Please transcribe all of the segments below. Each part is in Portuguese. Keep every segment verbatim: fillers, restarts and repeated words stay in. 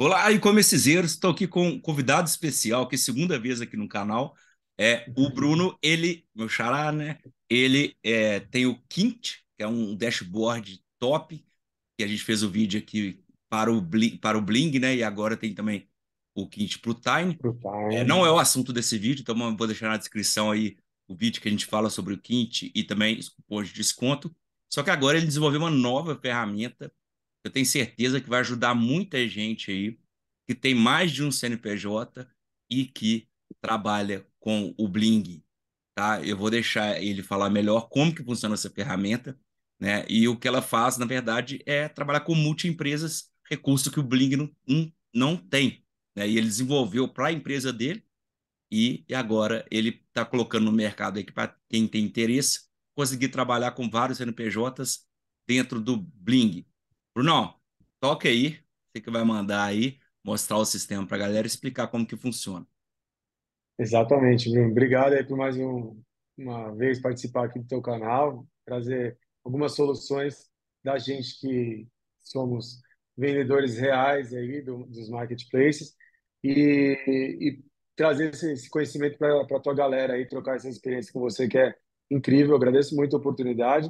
Olá, e-commercezeiros, estou aqui com um convidado especial, que é a segunda vez aqui no canal, é o Bruno, ele, meu xará, né? Ele é, tem o Kint, que é um dashboard top, que a gente fez o vídeo aqui para o, Bli- para o Bling, né? E agora tem também o Kint para o Tiny. Pro É, Time. não é o assunto desse vídeo, então eu vou deixar na descrição aí o vídeo que a gente fala sobre o Kint e também os cupons de desconto. Só que agora ele desenvolveu uma nova ferramenta. Eu tenho certeza que vai ajudar muita gente aí que tem mais de um C N P J e que trabalha com o Bling, tá? Eu vou deixar ele falar melhor como que funciona essa ferramenta, né? E o que ela faz, na verdade, é trabalhar com multi-empresas, recurso que o Bling não, não, não tem, né? E ele desenvolveu para a empresa dele e, e agora ele está colocando no mercado aí para quem tem interesse conseguir trabalhar com vários C N P Js dentro do Bling. Bruno, toca aí, você que vai mandar aí, mostrar o sistema para a galera e explicar como que funciona. Exatamente, Bruno. Obrigado aí por mais um, uma vez participar aqui do teu canal, trazer algumas soluções da gente que somos vendedores reais aí do, dos marketplaces e, e trazer esse, esse conhecimento para a tua galera aí, trocar essa experiência com você que é incrível. Eu agradeço muito a oportunidade.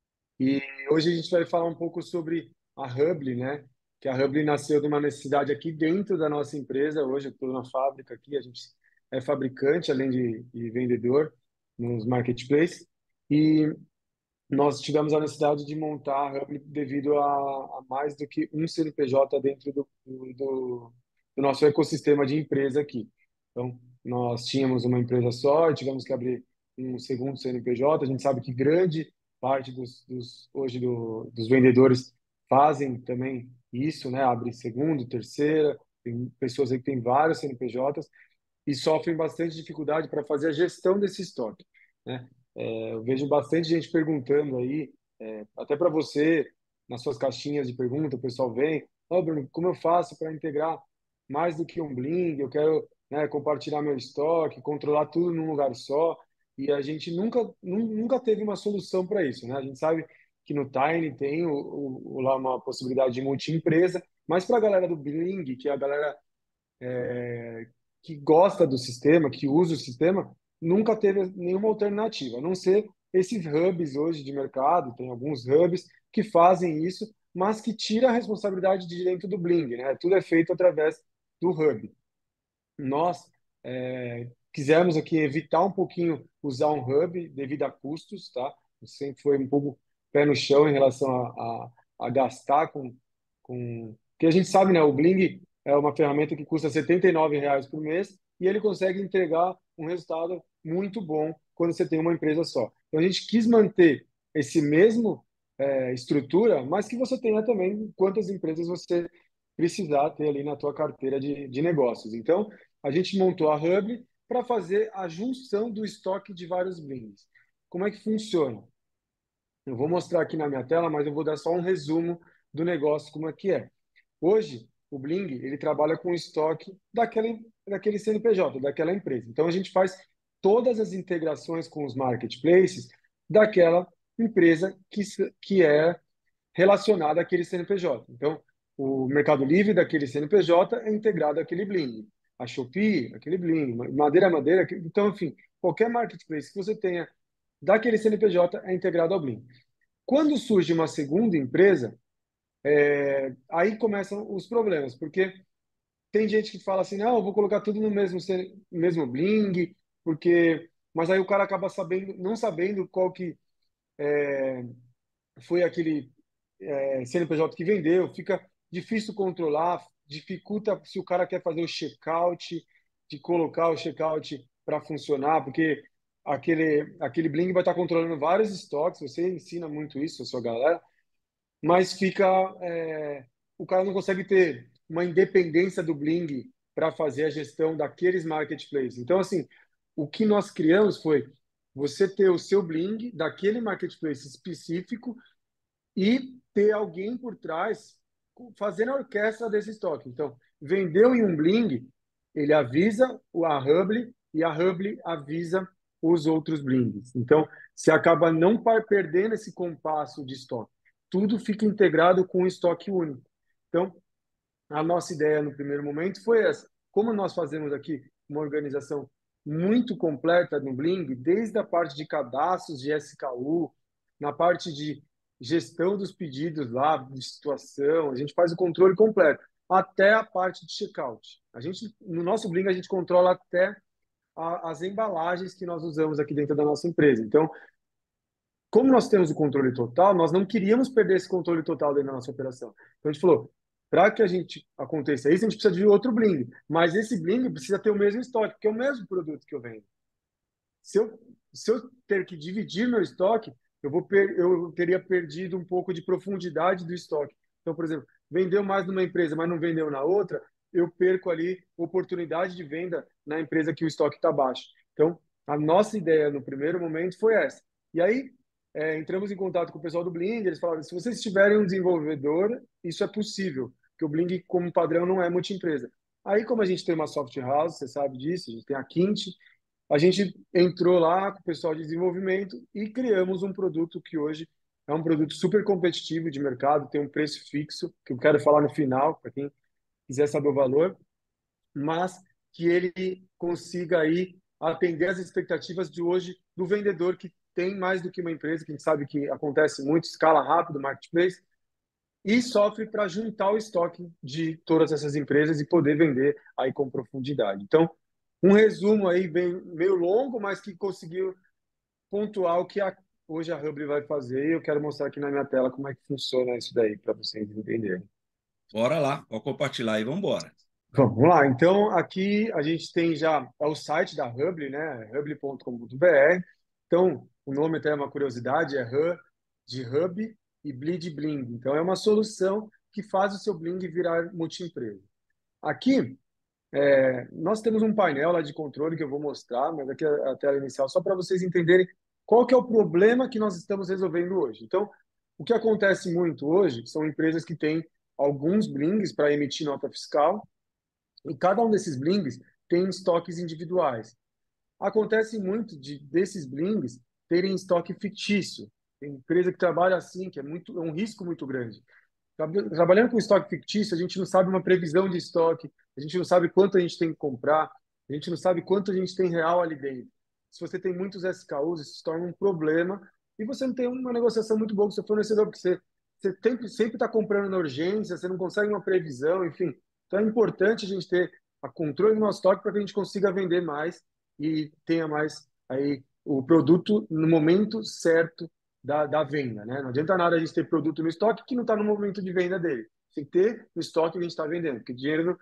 E hoje a gente vai falar um pouco sobre a Hubly, né? Que a Hubly nasceu de uma necessidade aqui dentro da nossa empresa. Hoje eu estou na fábrica aqui, a gente é fabricante, além de, de vendedor, nos marketplaces. E nós tivemos a necessidade de montar a Hubly devido a, a mais do que um C N P J dentro do, do, do do nosso ecossistema de empresa aqui. Então, nós tínhamos uma empresa só e tivemos que abrir um segundo C N P J. A gente sabe que grande parte dos, dos hoje do, dos vendedores fazem também isso, né? Abre segundo, terceira, tem pessoas aí que têm vários C N P Js e sofrem bastante dificuldade para fazer a gestão desse estoque, né? É, eu vejo bastante gente perguntando aí, é, até para você, nas suas caixinhas de pergunta, o pessoal vem, ó, Bruno, como eu faço para integrar mais do que um Bling? Eu quero, né, compartilhar meu estoque, controlar tudo num lugar só. E a gente nunca, nu- nunca teve uma solução para isso, né? A gente sabe que no Tiny tem o, o, o- lá uma possibilidade de multi-empresa, mas para a galera do Bling, que é a galera que gosta do sistema, que usa o sistema, nunca teve nenhuma alternativa, a não ser esses hubs hoje de mercado, tem alguns hubs que fazem isso, mas que tira a responsabilidade de dentro do Bling, né? Tudo é feito através do hub. Nós é, quisemos aqui evitar um pouquinho usar um hub devido a custos, tá? Sempre foi um pouco pé no chão em relação a, a, a gastar com, com... Porque a gente sabe, né? O Bling é uma ferramenta que custa setenta e nove reais por mês e ele consegue entregar um resultado muito bom quando você tem uma empresa só. Então a gente quis manter esse mesmo é, estrutura, mas que você tenha também quantas empresas você precisar ter ali na tua carteira de, de negócios. Então, a gente montou a Hub para fazer a junção do estoque de vários blings. Como é que funciona? Eu vou mostrar aqui na minha tela, mas eu vou dar só um resumo do negócio, como é que é. Hoje, o Bling, ele trabalha com o estoque daquele, daquele C N P J, daquela empresa. Então, a gente faz todas as integrações com os marketplaces daquela empresa que, que é relacionada àquele C N P J. Então, o Mercado Livre daquele C N P J é integrado àquele Bling. A Shopee, aquele Bling. Madeira, Madeira. Então, enfim, qualquer marketplace que você tenha daquele C N P J é integrado ao Bling. Quando surge uma segunda empresa, é, aí começam os problemas, porque tem gente que fala assim, não, eu vou colocar tudo no mesmo, mesmo Bling, porque... Mas aí o cara acaba sabendo, não sabendo qual que foi aquele é, C N P J que vendeu, fica difícil controlar, dificulta se o cara quer fazer o checkout, de colocar o checkout para funcionar, porque aquele, aquele Bling vai estar controlando vários estoques, você ensina muito isso a sua galera, mas fica é, o cara não consegue ter uma independência do Bling para fazer a gestão daqueles marketplaces. Então, assim, o que nós criamos foi você ter o seu Bling daquele marketplace específico e ter alguém por trás fazendo a orquestra desse estoque. Então, vendeu em um Bling, ele avisa o a Hubly e a Hubly avisa os outros Blings. Então, você acaba não perdendo esse compasso de estoque. Tudo fica integrado com um estoque único. Então, a nossa ideia no primeiro momento foi essa. Como nós fazemos aqui uma organização muito completa no Bling, desde a parte de cadastros de S K U, na parte de gestão dos pedidos lá, de situação, a gente faz o controle completo, até a parte de checkout. A gente, no nosso Bling, a gente controla até a, as embalagens que nós usamos aqui dentro da nossa empresa. Então, como nós temos o controle total, nós não queríamos perder esse controle total dentro da nossa operação. Então a gente falou, para que a gente aconteça isso, a gente precisa de outro Bling. Mas esse Bling precisa ter o mesmo estoque, que é o mesmo produto que eu vendo. Se eu, se eu ter que dividir meu estoque, eu, vou per, eu teria perdido um pouco de profundidade do estoque. Então, por exemplo, vendeu mais numa empresa, mas não vendeu na outra, eu perco ali oportunidade de venda na empresa que o estoque está baixo. Então, a nossa ideia no primeiro momento foi essa. E aí, é, entramos em contato com o pessoal do Bling, eles falaram, se vocês tiverem um desenvolvedor, isso é possível, porque o Bling, como padrão, não é multiempresa. Aí, como a gente tem uma soft house, você sabe disso, a gente tem a Quint, a gente entrou lá com o pessoal de desenvolvimento e criamos um produto que hoje é um produto super competitivo de mercado, tem um preço fixo, que eu quero falar no final, para quem quiser saber o valor, mas que ele consiga aí atender as expectativas de hoje do vendedor que tem mais do que uma empresa, que a gente sabe que acontece muito, escala rápido, marketplace, e sofre para juntar o estoque de todas essas empresas e poder vender aí com profundidade. Então, um resumo aí bem meio longo, mas que conseguiu pontuar o que a, hoje a Hubble vai fazer. E eu quero mostrar aqui na minha tela como é que funciona isso daí para vocês entenderem. Bora lá, pode compartilhar aí, vamos embora. Vamos lá. Então, aqui a gente tem já é o site da Hubble, né? hubble ponto com ponto b r. Então, o nome até é uma curiosidade, é Hub de Hub e Bleed Bling. Então, é uma solução que faz o seu Bling virar multiempresa. Aqui, é, nós temos um painel lá de controle que eu vou mostrar, mas aqui é a tela inicial, só para vocês entenderem qual que é o problema que nós estamos resolvendo hoje. Então, o que acontece muito hoje são empresas que têm alguns blings para emitir nota fiscal, e cada um desses blings tem estoques individuais. Acontece muito de desses blings terem estoque fictício. Tem empresa que trabalha assim, que é muito, é um risco muito grande. Trabalhando com estoque fictício, a gente não sabe uma previsão de estoque, a gente não sabe quanto a gente tem que comprar, a gente não sabe quanto a gente tem real ali dentro. Se você tem muitos S K Us, isso se torna um problema e você não tem uma negociação muito boa com o seu fornecedor, porque você, você tem, sempre está comprando na urgência, você não consegue uma previsão, enfim. Então é importante a gente ter a controle do nosso estoque para que a gente consiga vender mais e tenha mais aí o produto no momento certo da, da venda, né? Não adianta nada a gente ter produto no estoque que não está no momento de venda dele. Tem que ter no estoque que a gente está vendendo, porque dinheiro,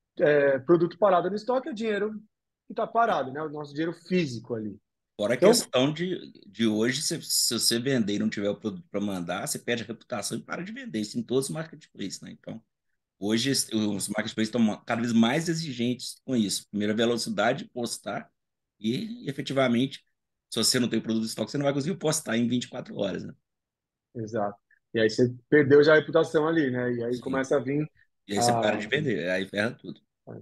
é, produto parado no estoque é dinheiro que está parado, né? O nosso dinheiro físico ali. Fora a Então, questão de, de hoje, se, se você vender e não tiver o produto para mandar, você perde a reputação e para de vender. Isso em todos os marketplaces, né? Então, hoje os marketplaces estão cada vez mais exigentes com isso. Primeiro, a velocidade de postar e, efetivamente, se você não tem produto em estoque, você não vai conseguir postar em vinte e quatro horas, né? exato. E aí você perdeu já a reputação ali, né? E aí Sim. começa a vir E aí você para a. de vender, aí ferra tudo.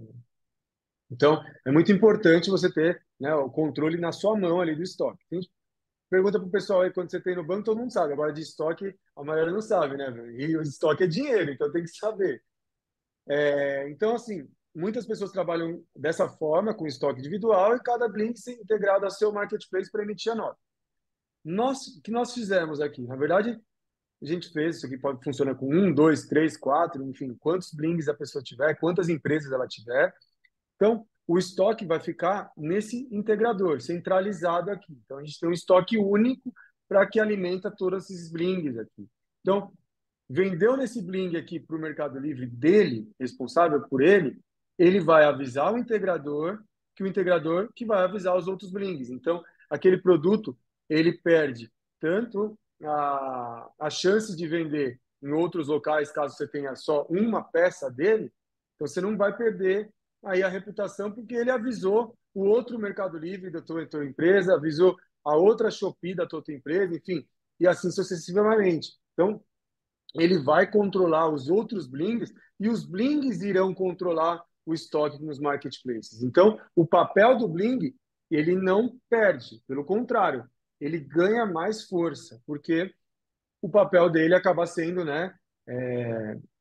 Então, é muito importante você ter, né, o controle na sua mão ali do estoque. Tem pergunta para o pessoal aí, quando você tem no banco, todo mundo sabe. Agora, de estoque, a maioria não sabe, né, velho? E o estoque é dinheiro, então tem que saber. É, então, assim, muitas pessoas trabalham dessa forma, com estoque individual, e cada Blink se integrado ao seu marketplace para emitir a nota. Nós, o que nós fizemos aqui? Na verdade, a gente fez, isso aqui pode funcionar com um, dois, três, quatro, enfim, quantos blinks a pessoa tiver, quantas empresas ela tiver. Então, o estoque vai ficar nesse integrador, centralizado aqui. Então, a gente tem um estoque único para que alimenta todos esses blings aqui. Então, vendeu nesse bling aqui para o Mercado Livre dele, responsável por ele, ele vai avisar o integrador, que o integrador que vai avisar os outros blings. Então, aquele produto, ele perde tanto a, a chance de vender em outros locais, caso você tenha só uma peça dele, então você não vai perder aí a reputação, porque ele avisou o outro Mercado Livre da tua, tua empresa, avisou a outra Shopee da tua, tua empresa, enfim, e assim sucessivamente. Então, ele vai controlar os outros blings e os blings irão controlar o estoque nos marketplaces. Então, o papel do bling, ele não perde, pelo contrário, ele ganha mais força, porque o papel dele acaba sendo, né, é,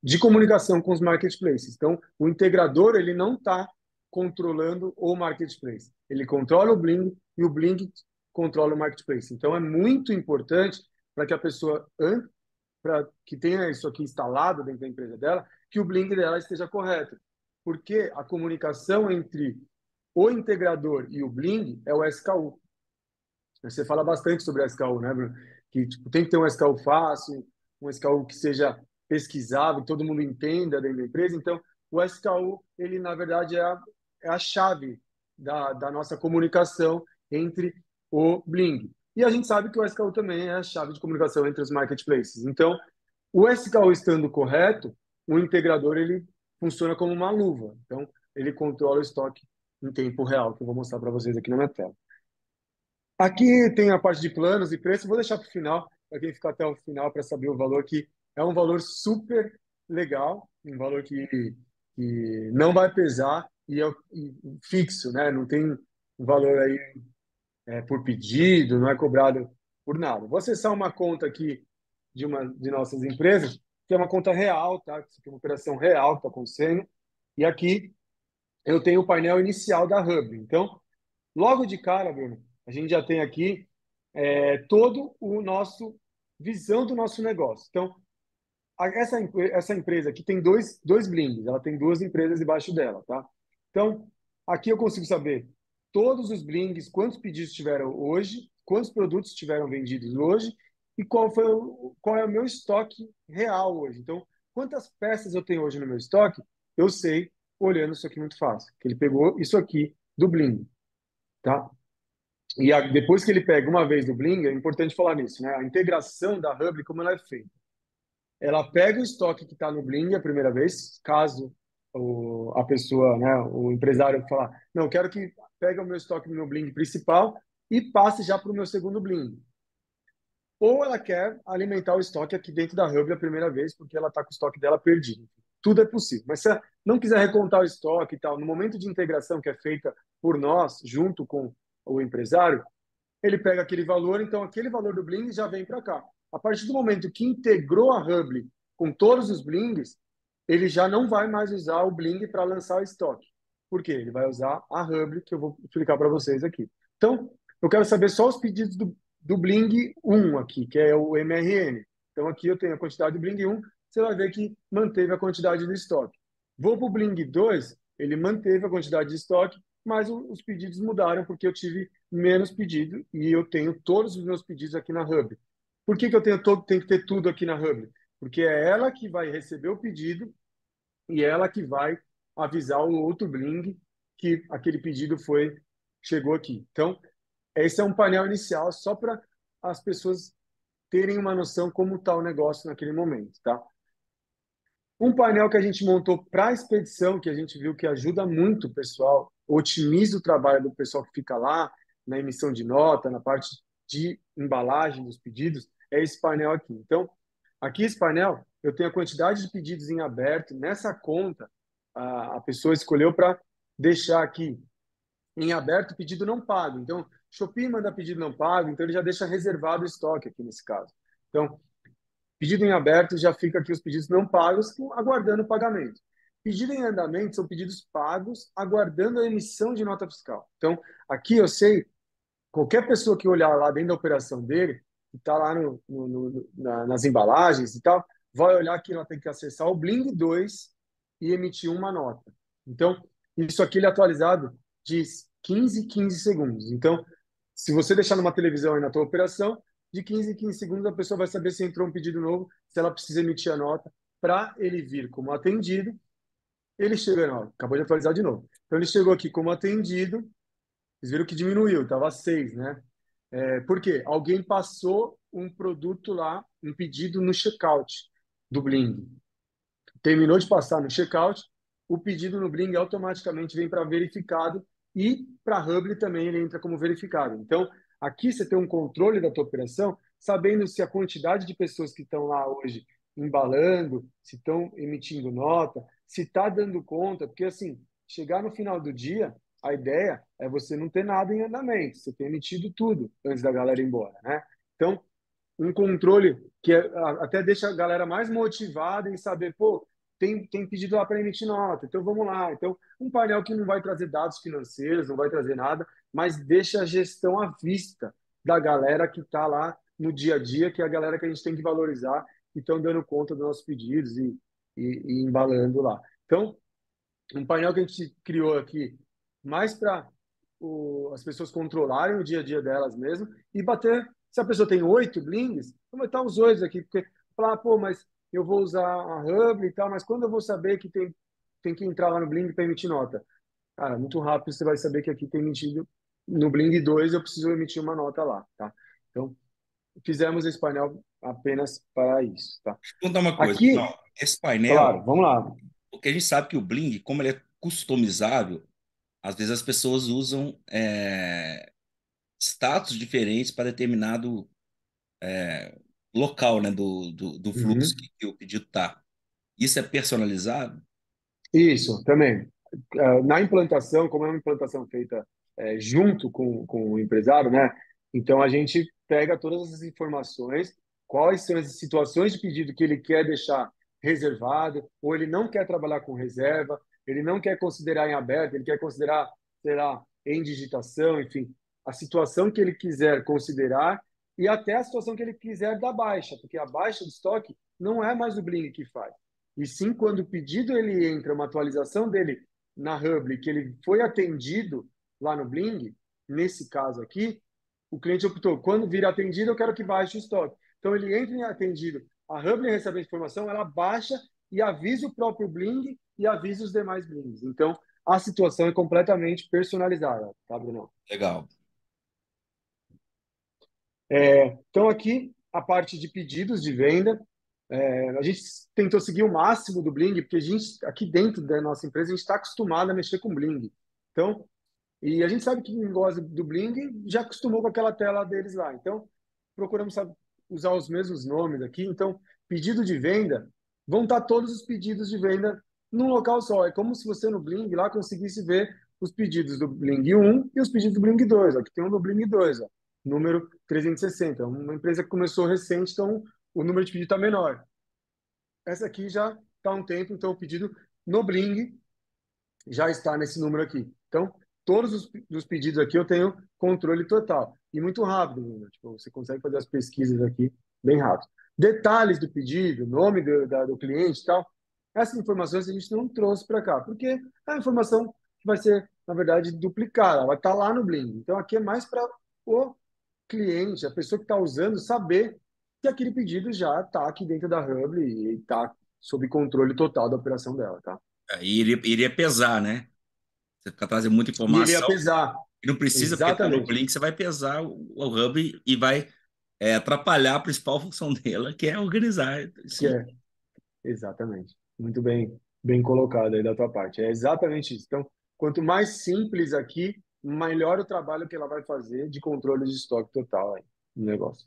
de comunicação com os marketplaces. Então, o integrador ele não está controlando o marketplace. Ele controla o Bling e o Bling controla o marketplace. Então, é muito importante para que a pessoa, para que tenha isso aqui instalado dentro da empresa dela, que o Bling dela esteja correto. Porque a comunicação entre o integrador e o Bling é o S K U. Você fala bastante sobre S K U, né, Bruno? Que tipo, tem que ter um S K U fácil, um S K U que seja pesquisável, que todo mundo entenda dentro da empresa. Então, o S K U, ele, na verdade, é a, é a chave da, da nossa comunicação entre o Bling. E a gente sabe que o S K U também é a chave de comunicação entre os marketplaces. Então, o S K U estando correto, o integrador ele funciona como uma luva. Então, ele controla o estoque em tempo real, que eu vou mostrar para vocês aqui na minha tela. Aqui tem a parte de planos e preço, vou deixar para o final, para quem ficar até o final para saber o valor, que é um valor super legal, um valor que, que não vai pesar e é e fixo, né? Não tem um valor aí é, por pedido, não é cobrado por nada. Vou acessar uma conta aqui de uma de nossas empresas, que é uma conta real, tá? Isso aqui é uma operação real que está acontecendo. E aqui eu tenho o painel inicial da Hub. Então, logo de cara, Bruno, a gente já tem aqui é, todo o nosso visão do nosso negócio. Então, a- essa, empre- essa empresa aqui tem dois, dois blinds, ela tem duas empresas debaixo dela, tá? Então, aqui eu consigo saber todos os blinds, quantos pedidos tiveram hoje, quantos produtos tiveram vendidos hoje e qual foi o, qual é o meu estoque real hoje. Então, quantas peças eu tenho hoje no meu estoque, eu sei olhando isso aqui muito fácil, que ele pegou isso aqui do blind, tá? E a, depois que ele pega uma vez do Bling, é importante falar nisso, né? A integração da Hub, como ela é feita. Ela pega o estoque que está no Bling a primeira vez, caso o, a pessoa, né, o empresário falar, não, quero que pegue o meu estoque no meu Bling principal e passe já para o meu segundo Bling. Ou ela quer alimentar o estoque aqui dentro da Hub a primeira vez, porque ela está com o estoque dela perdido. Tudo é possível. Mas se ela não quiser recontar o estoque e tal, no momento de integração que é feita por nós, junto com o empresário, ele pega aquele valor, então aquele valor do Bling já vem para cá. A partir do momento que integrou a Hub com todos os Blings, ele já não vai mais usar o Bling para lançar o estoque. Por quê? Ele vai usar a Hub, que eu vou explicar para vocês aqui. Então, eu quero saber só os pedidos do, do Bling um aqui, que é o M R N. Então, aqui eu tenho a quantidade do Bling um, você vai ver que manteve a quantidade do estoque. Vou para o Bling dois, ele manteve a quantidade de estoque, mas os pedidos mudaram porque eu tive menos pedido e eu tenho todos os meus pedidos aqui na Hub. Por que, que eu tenho, todo, tenho que ter tudo aqui na Hub? Porque é ela que vai receber o pedido e ela que vai avisar o outro Bling que aquele pedido foi chegou aqui. Então, esse é um painel inicial só para as pessoas terem uma noção como está o negócio naquele momento, tá? Um painel que a gente montou para a expedição, que a gente viu que ajuda muito o pessoal, otimiza o trabalho do pessoal que fica lá, na emissão de nota, na parte de embalagem dos pedidos, é esse painel aqui. Então, aqui esse painel, eu tenho a quantidade de pedidos em aberto. Nessa conta, a, a pessoa escolheu para deixar aqui em aberto pedido não pago. Então, Shopee manda pedido não pago, então ele já deixa reservado o estoque aqui nesse caso. Então, pedido em aberto já fica aqui os pedidos não pagos, aguardando o pagamento. Pedido em andamento são pedidos pagos, aguardando a emissão de nota fiscal. Então, aqui eu sei, qualquer pessoa que olhar lá dentro da operação dele, que está lá no, no, no, na, nas embalagens e tal, vai olhar que ela tem que acessar o Bling dois e emitir uma nota. Então, isso aqui ele é atualizado de quinze em quinze segundos. Então, se você deixar numa televisão aí na tua operação, de quinze em quinze segundos a pessoa vai saber se entrou um pedido novo, se ela precisa emitir a nota para ele vir como atendido. Ele chegou, não, acabou de atualizar de novo. Então ele chegou aqui como atendido, vocês viram que diminuiu, estava seis, né? É, por quê? Alguém passou um produto lá, um pedido no checkout do Bling. Terminou de passar no checkout, o pedido no Bling automaticamente vem para verificado e para a Hubble também ele entra como verificado. Então, aqui você tem um controle da tua operação, sabendo se a quantidade de pessoas que estão lá hoje embalando, se estão emitindo nota, se está dando conta, porque assim, chegar no final do dia, a ideia é você não ter nada em andamento, você ter emitido tudo antes da galera ir embora, né? Então, um controle que é, até deixa a galera mais motivada em saber, pô, tem, tem pedido lá para emitir nota, então vamos lá. Então, um painel que não vai trazer dados financeiros, não vai trazer nada, mas deixa a gestão à vista da galera que está lá no dia a dia, que é a galera que a gente tem que valorizar e estão dando conta dos nossos pedidos e, e, e embalando lá. Então, um painel que a gente criou aqui mais para as pessoas controlarem o dia a dia delas mesmo e bater. Se a pessoa tem oito blings, vamos botar os oito aqui, porque falar, pô, mas eu vou usar a Hub e tal, mas quando eu vou saber que tem, tem que entrar lá no Bling para emitir nota? Cara, muito rápido você vai saber que aqui tem emitido no Bling dois, eu preciso emitir uma nota lá, tá? Então, fizemos esse painel apenas para isso, tá? Deixa eu contar uma coisa. Não, Aqui, esse painel, claro, vamos lá. porque a gente sabe que o Bling, como ele é customizável, às vezes as pessoas usam é, status diferentes para determinado local, né, do, do, do fluxo Uhum. que, que o pedido está. Isso é personalizado? Isso, também. Ah, na implantação, como é uma implantação feita eh, junto com, com o empresário, né? Então a gente pega todas as informações, quais são as situações de pedido que ele quer deixar reservado, ou ele não quer trabalhar com reserva, ele não quer considerar em aberto, ele quer considerar, sei lá, em digitação, enfim, a situação que ele quiser considerar e até a situação que ele quiser da baixa, porque a baixa de estoque não é mais o Bling que faz. E sim, quando o pedido ele entra, uma atualização dele na Hubble, que ele foi atendido lá no Bling, nesse caso aqui, o cliente optou, quando vir atendido, eu quero que baixe o estoque. Então, ele entra em atendido, a Hubble recebe a informação, ela baixa e avisa o próprio Bling e avisa os demais Blings. Então, a situação é completamente personalizada, tá, Bruno? Legal. É, então, aqui, a parte de pedidos de venda, é, a gente tentou seguir o máximo do Bling, porque a gente, aqui dentro da nossa empresa, a gente está acostumado a mexer com Bling. Então, e a gente sabe que quem gosta do Bling já acostumou com aquela tela deles lá. Então, procuramos sabe, usar os mesmos nomes aqui. Então, pedido de venda, vão estar todos os pedidos de venda num local só. É como se você no Bling lá conseguisse ver os pedidos do Bling um e os pedidos do Bling dois. Aqui tem um do Bling dois, ó, número trezentos e sessenta. É uma empresa que começou recente, então o número de pedido está menor. Essa aqui já está há um tempo, então o pedido no Bling já está nesse número aqui. Então, todos os, os pedidos aqui eu tenho controle total. E muito rápido, né? Tipo, você consegue fazer as pesquisas aqui bem rápido. Detalhes do pedido, nome do, da, do cliente e tal, essas informações a gente não trouxe para cá, porque é a informação que vai ser, na verdade, duplicada, ela vai estar lá no Bling. Então, aqui é mais para o cliente, a pessoa que está usando, saber que aquele pedido já está aqui dentro da Hubble e está sob controle total da operação dela, tá? Aí iria, iria pesar, né? Você ficar trazendo muita E ele ia informação pesar. e não precisa, porque está no Exatamente. Blink, você vai pesar o, o Hub e vai é, atrapalhar a principal função dela, que é organizar. Que Sim. é, exatamente. Muito bem, bem colocado aí da tua parte. É exatamente isso. Então, quanto mais simples aqui, melhor o trabalho que ela vai fazer de controle de estoque total aí no negócio.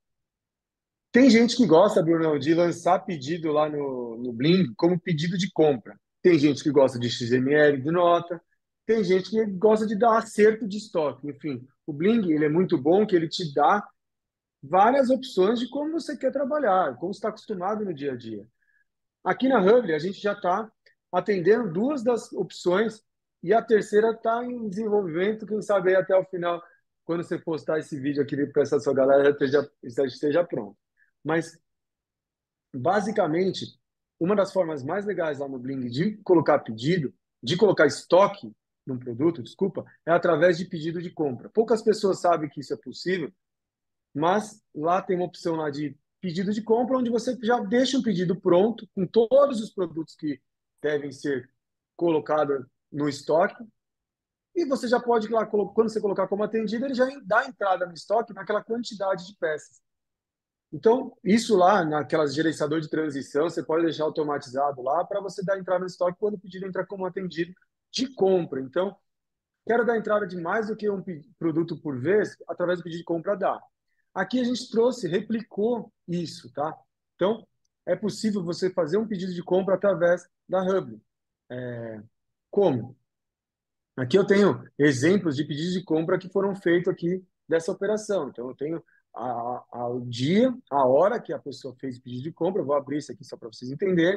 Tem gente que gosta, Bruno, de lançar pedido lá no, no Bling como pedido de compra. Tem gente que gosta de X M L, de nota. Tem gente que gosta de dar acerto de estoque. Enfim, o Bling ele é muito bom que ele te dá várias opções de como você quer trabalhar, como você está acostumado no dia a dia. Aqui na Hubble, a gente já está atendendo duas das opções e a terceira está em desenvolvimento. Quem sabe aí até o final, quando você postar esse vídeo aqui para essa sua galera, já esteja, já esteja pronto. Mas, basicamente, uma das formas mais legais lá no Bling de colocar pedido, de colocar estoque num produto, desculpa, é através de pedido de compra. Poucas pessoas sabem que isso é possível, mas lá tem uma opção lá de pedido de compra, onde você já deixa um pedido pronto, com todos os produtos que devem ser colocados no estoque, e você já pode, lá, quando você colocar como atendido, ele já dá entrada no estoque naquela quantidade de peças. Então, isso lá, naquelas gerenciador de transição, você pode deixar automatizado lá para você dar entrada no estoque quando o pedido entrar como atendido de compra. Então, quero dar entrada de mais do que um produto por vez, através do pedido de compra dá. Aqui a gente trouxe, replicou isso, tá? Então, é possível você fazer um pedido de compra através da Hub. É, como? Aqui eu tenho exemplos de pedidos de compra que foram feitos aqui dessa operação. Então, eu tenho a, a, o dia, a hora que a pessoa fez o pedido de compra. Eu vou abrir isso aqui só para vocês entenderem.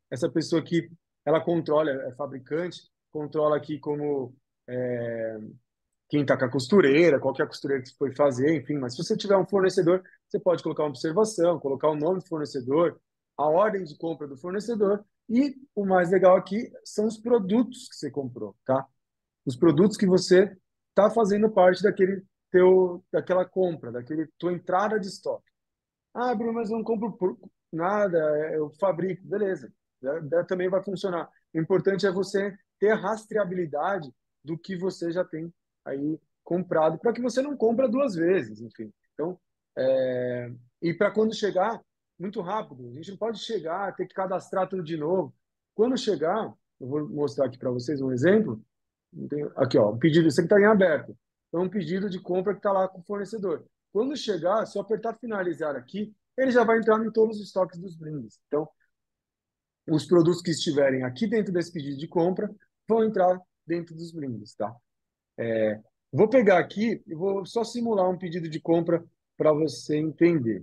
essa pessoa que ela controla, é fabricante, controla aqui como é, quem está com a costureira, qual que é a costureira que foi fazer, enfim. Mas se você tiver um fornecedor, você pode colocar uma observação, colocar o nome do fornecedor, a ordem de compra do fornecedor e o mais legal aqui são os produtos que você comprou, tá? Os produtos que você está fazendo parte daquele teu, daquela compra, daquele tua entrada de estoque. Ah, Bruno, mas eu não compro por nada, é, eu fabrico, beleza. Da- da- Também vai funcionar. O importante é você ter a rastreabilidade do que você já tem aí comprado, para que você não compra duas vezes, enfim. Então, é, e para quando chegar, muito rápido. A gente não pode chegar, ter que cadastrar tudo de novo. Quando chegar, eu vou mostrar aqui para vocês um exemplo. Não tem- Aqui, ó, um pedido, isso aqui está em aberto. Então, um pedido de compra que está lá com o fornecedor. Quando chegar, se eu apertar finalizar aqui, ele já vai entrar em todos os estoques dos brindes. Então, os produtos que estiverem aqui dentro desse pedido de compra vão entrar dentro dos brindes, tá? Vou pegar aqui e vou só simular um pedido de compra para você entender.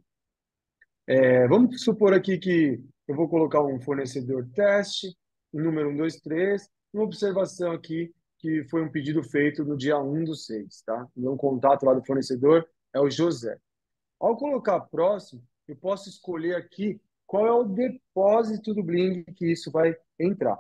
É, vamos supor aqui que eu vou colocar um fornecedor teste, o número um, dois, três, uma observação aqui que foi um pedido feito no dia um do seis, tá? Então, o contato lá do fornecedor é o José. Ao colocar próximo, eu posso escolher aqui qual é o depósito do Bling que isso vai entrar.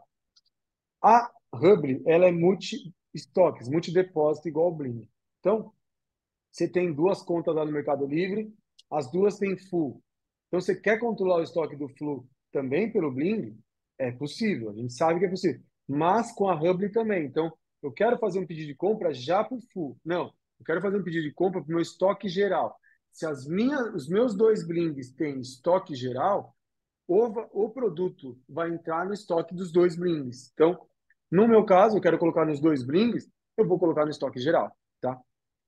A Hubble, ela é multi-estoques, multi-depósito igual ao Bling. Então, você tem duas contas lá no Mercado Livre, as duas têm full. Então, você quer controlar o estoque do Flu também pelo Bling? É possível, a gente sabe que é possível. Mas com a Hubble também. Então, eu quero fazer um pedido de compra já para o Full. Não, eu quero fazer um pedido de compra para o meu estoque geral. Se as minhas, os meus dois Blings têm estoque geral, o, o produto vai entrar no estoque dos dois Blings. Então, no meu caso, eu quero colocar nos dois Blings, eu vou colocar no estoque geral, tá?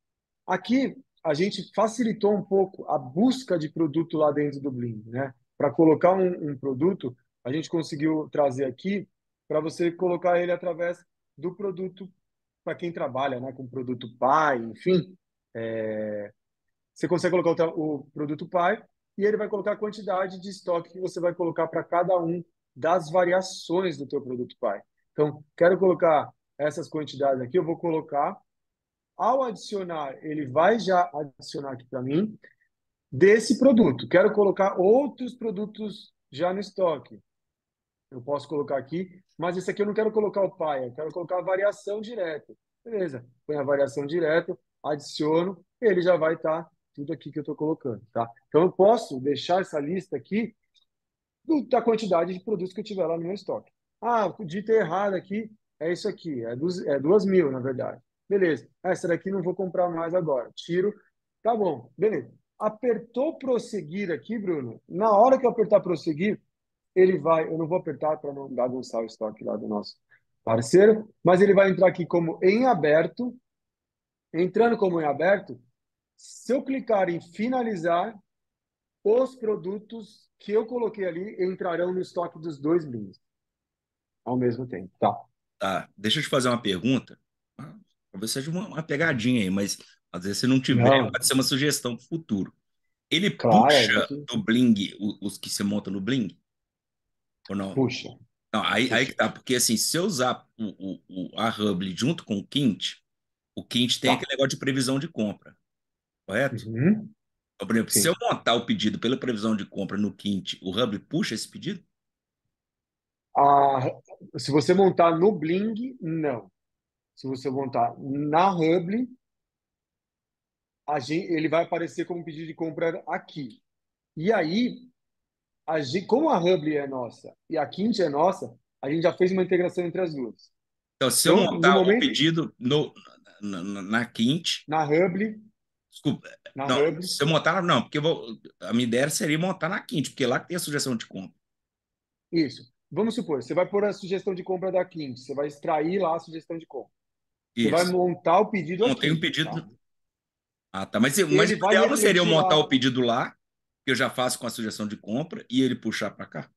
Aqui a gente facilitou um pouco a busca de produto lá dentro do Bling, né? Para colocar um, um produto, a gente conseguiu trazer aqui para você colocar ele através do produto para quem trabalha, né? Com produto pai, enfim. É, você consegue colocar o, tra- o produto pai e ele vai colocar a quantidade de estoque que você vai colocar para cada um das variações do teu produto pai. Então, quero colocar essas quantidades aqui, eu vou colocar. Ao adicionar, ele vai já adicionar aqui para mim desse produto. Quero colocar outros produtos já no estoque. Eu posso colocar aqui, mas esse aqui eu não quero colocar o pai, eu quero colocar a variação direta. Beleza, põe a variação direta, adiciono, ele já vai estar tudo aqui que eu estou colocando, tá? Então eu posso deixar essa lista aqui do- da quantidade de produtos que eu tiver lá no meu estoque. Ah, dito errado aqui, é isso aqui, é, dos, é duas mil, na verdade. Beleza. Ah, essa daqui não vou comprar mais agora. Tiro. Tá bom, beleza. Apertou prosseguir aqui, Bruno. Na hora que eu apertar prosseguir, ele vai. Eu não vou apertar para não bagunçar o estoque lá do nosso parceiro, mas ele vai entrar aqui como em aberto. Entrando como em aberto, se eu clicar em finalizar, os produtos que eu coloquei ali entrarão no estoque dos dois bins ao mesmo tempo. Tá. Tá, deixa eu te fazer uma pergunta. Ah, talvez seja uma, uma pegadinha aí, mas às vezes se não tiver, Não, pode ser uma sugestão para o futuro. Ele claro, a puxa gente do Bling o- os que você monta no Bling? Ou não? puxa, Não, aí, aí que puxa. tá, porque assim, se eu usar o, o, o- a Hubble junto com o Quint, o Quint tem Tá. aquele negócio de previsão de compra, correto? Uhum. Então, por exemplo, se eu Sim. montar o pedido pela previsão de compra no Quint, o Hubble puxa esse pedido? A, se você montar no Bling, não. Se você montar na Hubble, a gente, ele vai aparecer como pedido de compra aqui. E aí, a gente, como a Hubble é nossa e a Quint é nossa, a gente já fez uma integração entre as duas. Então, se eu Então, no montar o momento, pedido no, na, na, na Quint, na Hubble, desculpa, na não, Hubble, se eu montar, não, porque eu vou, a minha ideia seria montar na Quint, porque é lá que tem a sugestão de compra. isso. Vamos supor, você vai pôr a sugestão de compra da Quint, você vai extrair lá a sugestão de compra. Você vai Isso. montar o pedido Montei um aqui, tá? pedido. Ah, tá. Mas, mas Ele o vai ideal não seria eu refletir montar lá. o pedido lá, que eu já faço com a sugestão de compra, e ele puxar para cá?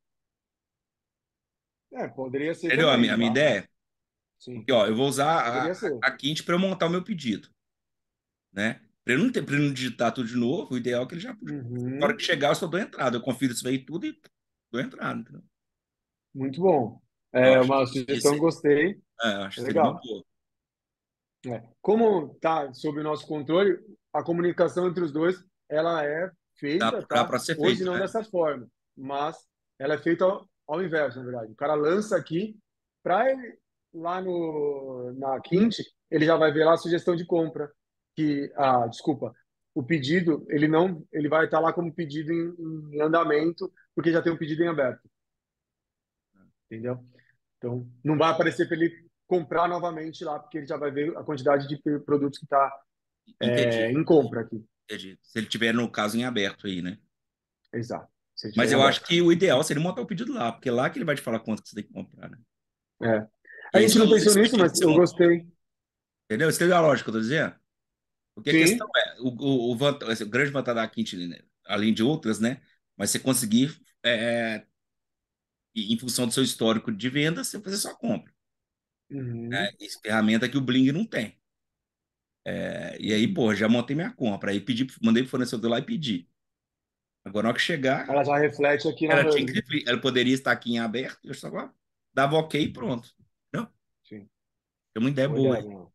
É, poderia ser Entendeu a minha, também, a minha tá? ideia? Sim, Porque, ó, eu vou usar a, poderia ser. a Quint para eu montar o meu pedido, né? Para eu não ter, para não digitar tudo de novo, o ideal é que ele já puxa. Na hora Uhum. que chegar, eu só dou entrada. Eu confiro isso aí tudo e dou entrada, entendeu? muito bom. Eu É acho uma que isso sugestão, é, gostei. é, eu acho É que seria uma legal. boa. É. Como está sob o nosso controle, a comunicação entre os dois, ela é Dá feita, tá? para ser Hoje feito. não É. dessa forma, mas ela é feita ao, ao inverso, na verdade. O cara lança aqui, para ele, lá no, na Quint, ele já vai ver lá a sugestão de compra, que, ah, desculpa, o pedido, ele não, ele vai estar lá como pedido em, em andamento, porque já tem um pedido em aberto, entendeu? Então, não vai aparecer para ele comprar novamente lá, porque ele já vai ver a quantidade de produtos que está é, Entendi, em compra aqui. entendi. Se ele tiver no caso em aberto aí, né? Exato. Se ele estiver Mas em eu acho aberto. que o ideal seria montar o pedido lá, porque é lá que ele vai te falar quanto que você tem que comprar, né? É. E A aí gente você não usa pensou esse nisso, pedido mas que você eu montou. gostei. Entendeu? Você entendeu a lógica que eu tô dizendo? Porque a questão Sim. é, o, o, o, vanta- o grande vantagem da Quint, né, além de outras, né? Mas você conseguir, é, em função do seu histórico de vendas, você fazer sua compra. Né? Uhum. Essa ferramenta que o Bling não tem. É, e aí, pô, já montei minha compra. Aí pedi, mandei pro fornecedor lá e pedi. Agora, na hora que chegar, Ela já reflete aqui na ela tinha Hub. que, ela poderia estar aqui em aberto, eu só dava ok e pronto. Entendeu? Sim. Tem uma ideia Boa boa ideia, aí. Bruno.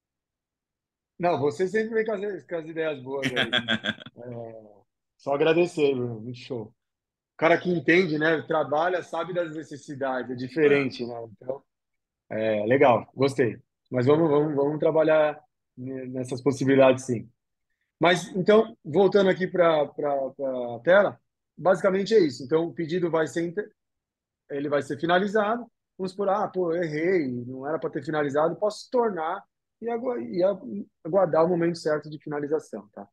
Não, você sempre vem com as, com as ideias boas aí. É, só agradecer, Bruno. Muito show. O cara que entende, né? Trabalha, sabe das necessidades. É Ah, diferente, né? Então, é legal. Gostei. Mas vamos, vamos, vamos trabalhar nessas possibilidades, sim. Mas, então, voltando aqui para a tela, basicamente é isso. Então, o pedido vai ser, inte- ele vai ser finalizado. Vamos por, ah, pô, eu errei, não era para ter finalizado, posso tornar e, agu- e a- aguardar o momento certo de finalização, tá?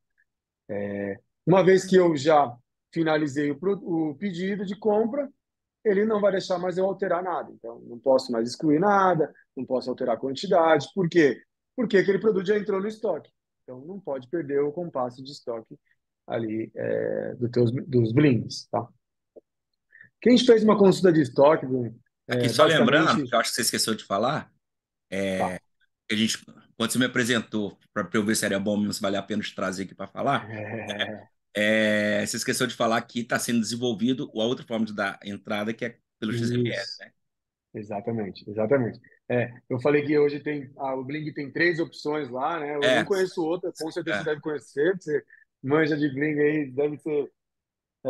Uma vez que eu já finalizei o, pro- o pedido de compra, ele não vai deixar mais eu alterar nada. Então, não posso mais excluir nada, não posso alterar a quantidade. Por quê? Porque aquele produto já entrou no estoque. Então, não pode perder o compasso de estoque ali é, do teus, dos blinks, tá? Que a gente fez uma consulta de estoque, Bruno, aqui, é, só lembrando, basicamente, que eu acho que você esqueceu de falar, tá. que a gente, quando você me apresentou, para eu ver se era bom mesmo, se valia a pena te trazer aqui para falar, É, é, você esqueceu de falar que está sendo desenvolvido a outra forma de dar entrada, que é pelo X M L, isso, né? exatamente, exatamente. É, eu falei que hoje tem, ah, o Bling tem três opções lá, né? Eu não É, conheço outra, com certeza você é. deve conhecer, você manja de Bling aí, deve ser é,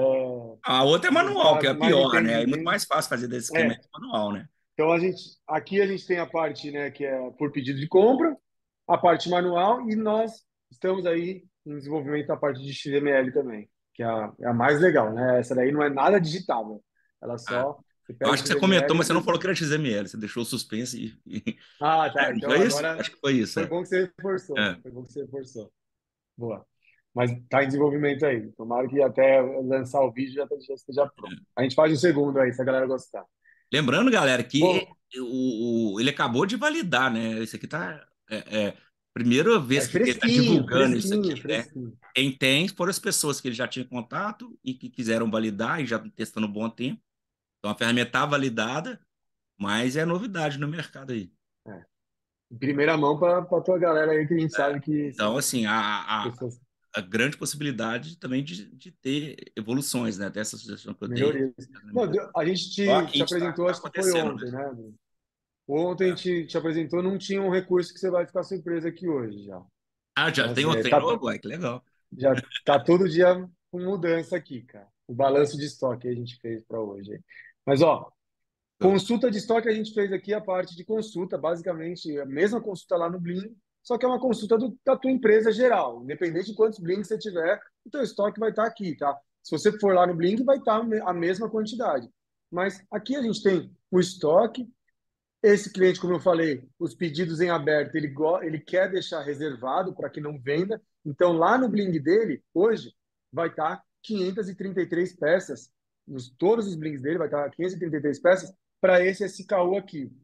A outra é um dos manual, que caras é que a mais pior, né? entende de É muito Bling. mais fácil fazer desse esquema aí É, manual, né? então a gente, aqui a gente tem a parte, né, que é por pedido de compra, a parte manual e nós estamos aí em desenvolvimento da parte de X M L também, que é a, é a mais legal, né? Essa daí não é nada digitável, ela Ah, só você eu pega o acho que você comentou, X M L mas você não e falou que era X M L, você deixou o suspense e... e- ah, É, tá. não Então foi isso? agora Acho que foi isso, foi é. bom que você reforçou, É. foi bom que você reforçou. Boa. Mas está em desenvolvimento aí. Tomara que até lançar o vídeo já, já esteja pronto. A gente faz um segundo aí, se a galera gostar. Lembrando, galera, que Bom, o, o- ele acabou de validar, né? Isso aqui tá. É, é, primeira vez é que ele está fresquinho, divulgando isso fresquinho, aqui, né? fresquinho. Quem tem foram as pessoas que ele já tinha contato e que quiseram validar e já estão testando um bom tempo. Então a ferramenta está validada, mas é novidade no mercado aí. É. Em primeira mão para a tua galera aí, que a gente sabe que Então, são assim, a, a, pessoas a grande possibilidade também de, de ter evoluções, né? Dessa sugestão que eu dei. melhorias. Não, deu- a gente Só te, aqui te está apresentou, acho que foi acontecendo ontem, mesmo. né? Ontem a É. gente te apresentou, não tinha um recurso que você vai ficar surpreso aqui hoje já. Ah, já Então, tem assim, outro é, tem tá, novo? Ué, que legal. já tá todo dia com mudança aqui, cara. O balanço de estoque a gente fez para hoje. Mas, ó, Show. consulta de estoque a gente fez aqui a parte de consulta, basicamente a mesma consulta lá no Bling, só que é uma consulta do- da tua empresa geral. Independente de quantos Blings você tiver, o teu estoque vai estar aqui, tá? Se você for lá no Bling, vai estar a mesma quantidade. Mas aqui a gente tem o estoque. Esse cliente, como eu falei, os pedidos em aberto, ele, go- ele quer deixar reservado para que não venda. Então, lá no Bling dele, hoje, vai estar quinhentas e trinta e três peças, nos todos os Blings dele, vai estar quinhentas e trinta e três peças para esse S K U aqui.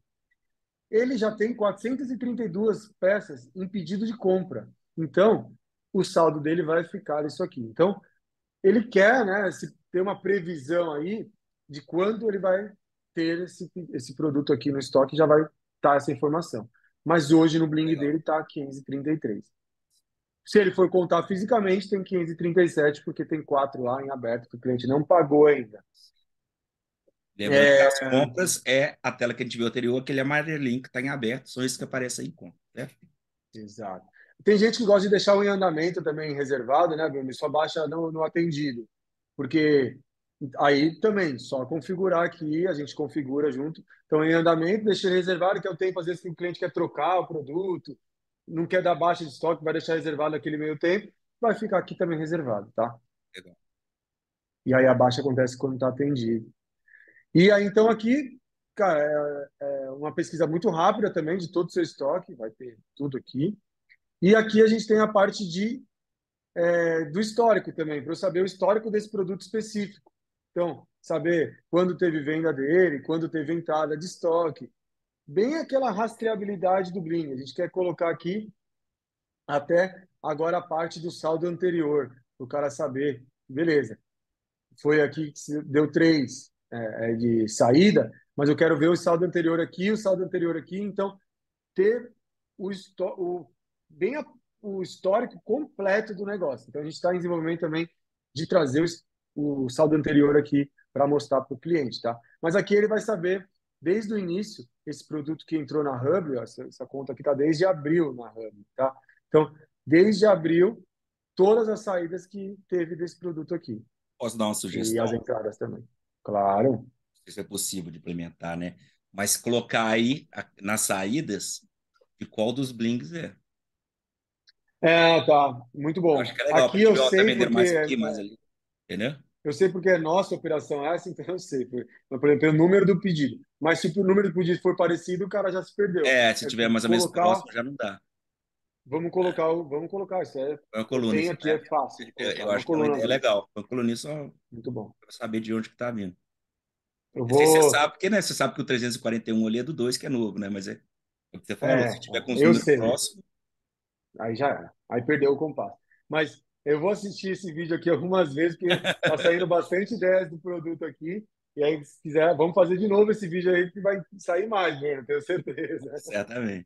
Ele já tem quatrocentas e trinta e duas peças em pedido de compra. Então, o saldo dele vai ficar isso aqui. Então, ele quer, né, se ter uma previsão aí de quando ele vai ter esse, esse produto aqui no estoque, já vai estar essa informação. Mas hoje no Bling Legal. dele está quinhentos e trinta e três. Se ele for contar fisicamente, tem quinhentos e trinta e sete, porque tem quatro lá em aberto que o cliente não pagou ainda. Lembrando que as É, compras é a tela que a gente viu anterior, aquele amarelinho que está em aberto, são esses que aparecem aí em compra, certo? exato. Tem gente que gosta de deixar o em andamento também reservado, né, Bruno? E só baixa no, no atendido. Porque aí também, só configurar aqui, a gente configura junto. Então, em andamento, deixa ele reservado, que é o tempo, às vezes, que o cliente quer trocar o produto, não quer dar baixa de estoque, vai deixar reservado aquele meio tempo, vai ficar aqui também reservado, tá? Legal. E aí a baixa acontece quando está atendido. E aí, então, aqui, cara, é, é uma pesquisa muito rápida também de todo o seu estoque, vai ter tudo aqui. E aqui a gente tem a parte de, é, do histórico também, para eu saber o histórico desse produto específico. Então, saber quando teve venda dele, quando teve entrada de estoque. Bem aquela rastreabilidade do Bling. A gente quer colocar aqui até agora a parte do saldo anterior, para o cara saber, beleza, foi aqui que se deu três é, é, de saída, mas eu quero ver o saldo anterior aqui, o saldo anterior aqui, então ter o, o bem a, o histórico completo do negócio. Então a gente está em desenvolvimento também de trazer o, o saldo anterior aqui para mostrar para o cliente, tá? Mas aqui ele vai saber desde o início esse produto que entrou na Hub, ó, essa, essa conta aqui está desde abril na Hub, tá? Então desde abril todas as saídas que teve desse produto aqui Posso dar uma e as sugestão? entradas também. Claro. Não sei se é possível de implementar, né? Mas colocar aí a- nas saídas de qual dos blings é. É, tá. Muito Eu acho bom. que é legal, para Aqui a gente eu ver, ó, tá sei vendendo porque mais é, aqui, mais ali. Entendeu? eu sei porque é nossa operação essa, então eu sei. Por por exemplo, pelo número do pedido. Mas se o número do pedido for parecido, o cara já se perdeu. É, se É tiver mais ou menos colocar, próximo, já não dá. vamos colocar, o- vamos colocar. Isso é, É uma eu coluna, tenho isso, aqui, né? é fácil de Eu, colocar. eu Uma acho que é uma coluna ideia azul. legal. Uma coluna só Muito bom. para saber de onde que tá vindo. Eu Não sei se você vou. sabe, porque, né? Você sabe que o trezentos e quarenta e um ali é do dois que é novo, né? Mas é, é o que você falou. É, Se tiver com os eu números sei. próximos, Aí já era. Aí perdeu o compasso. Mas eu vou assistir esse vídeo aqui algumas vezes, porque tá saindo bastante ideias do produto aqui. E aí, se quiser, vamos fazer de novo esse vídeo aí, que vai sair mais, Bruno, tenho certeza. certamente.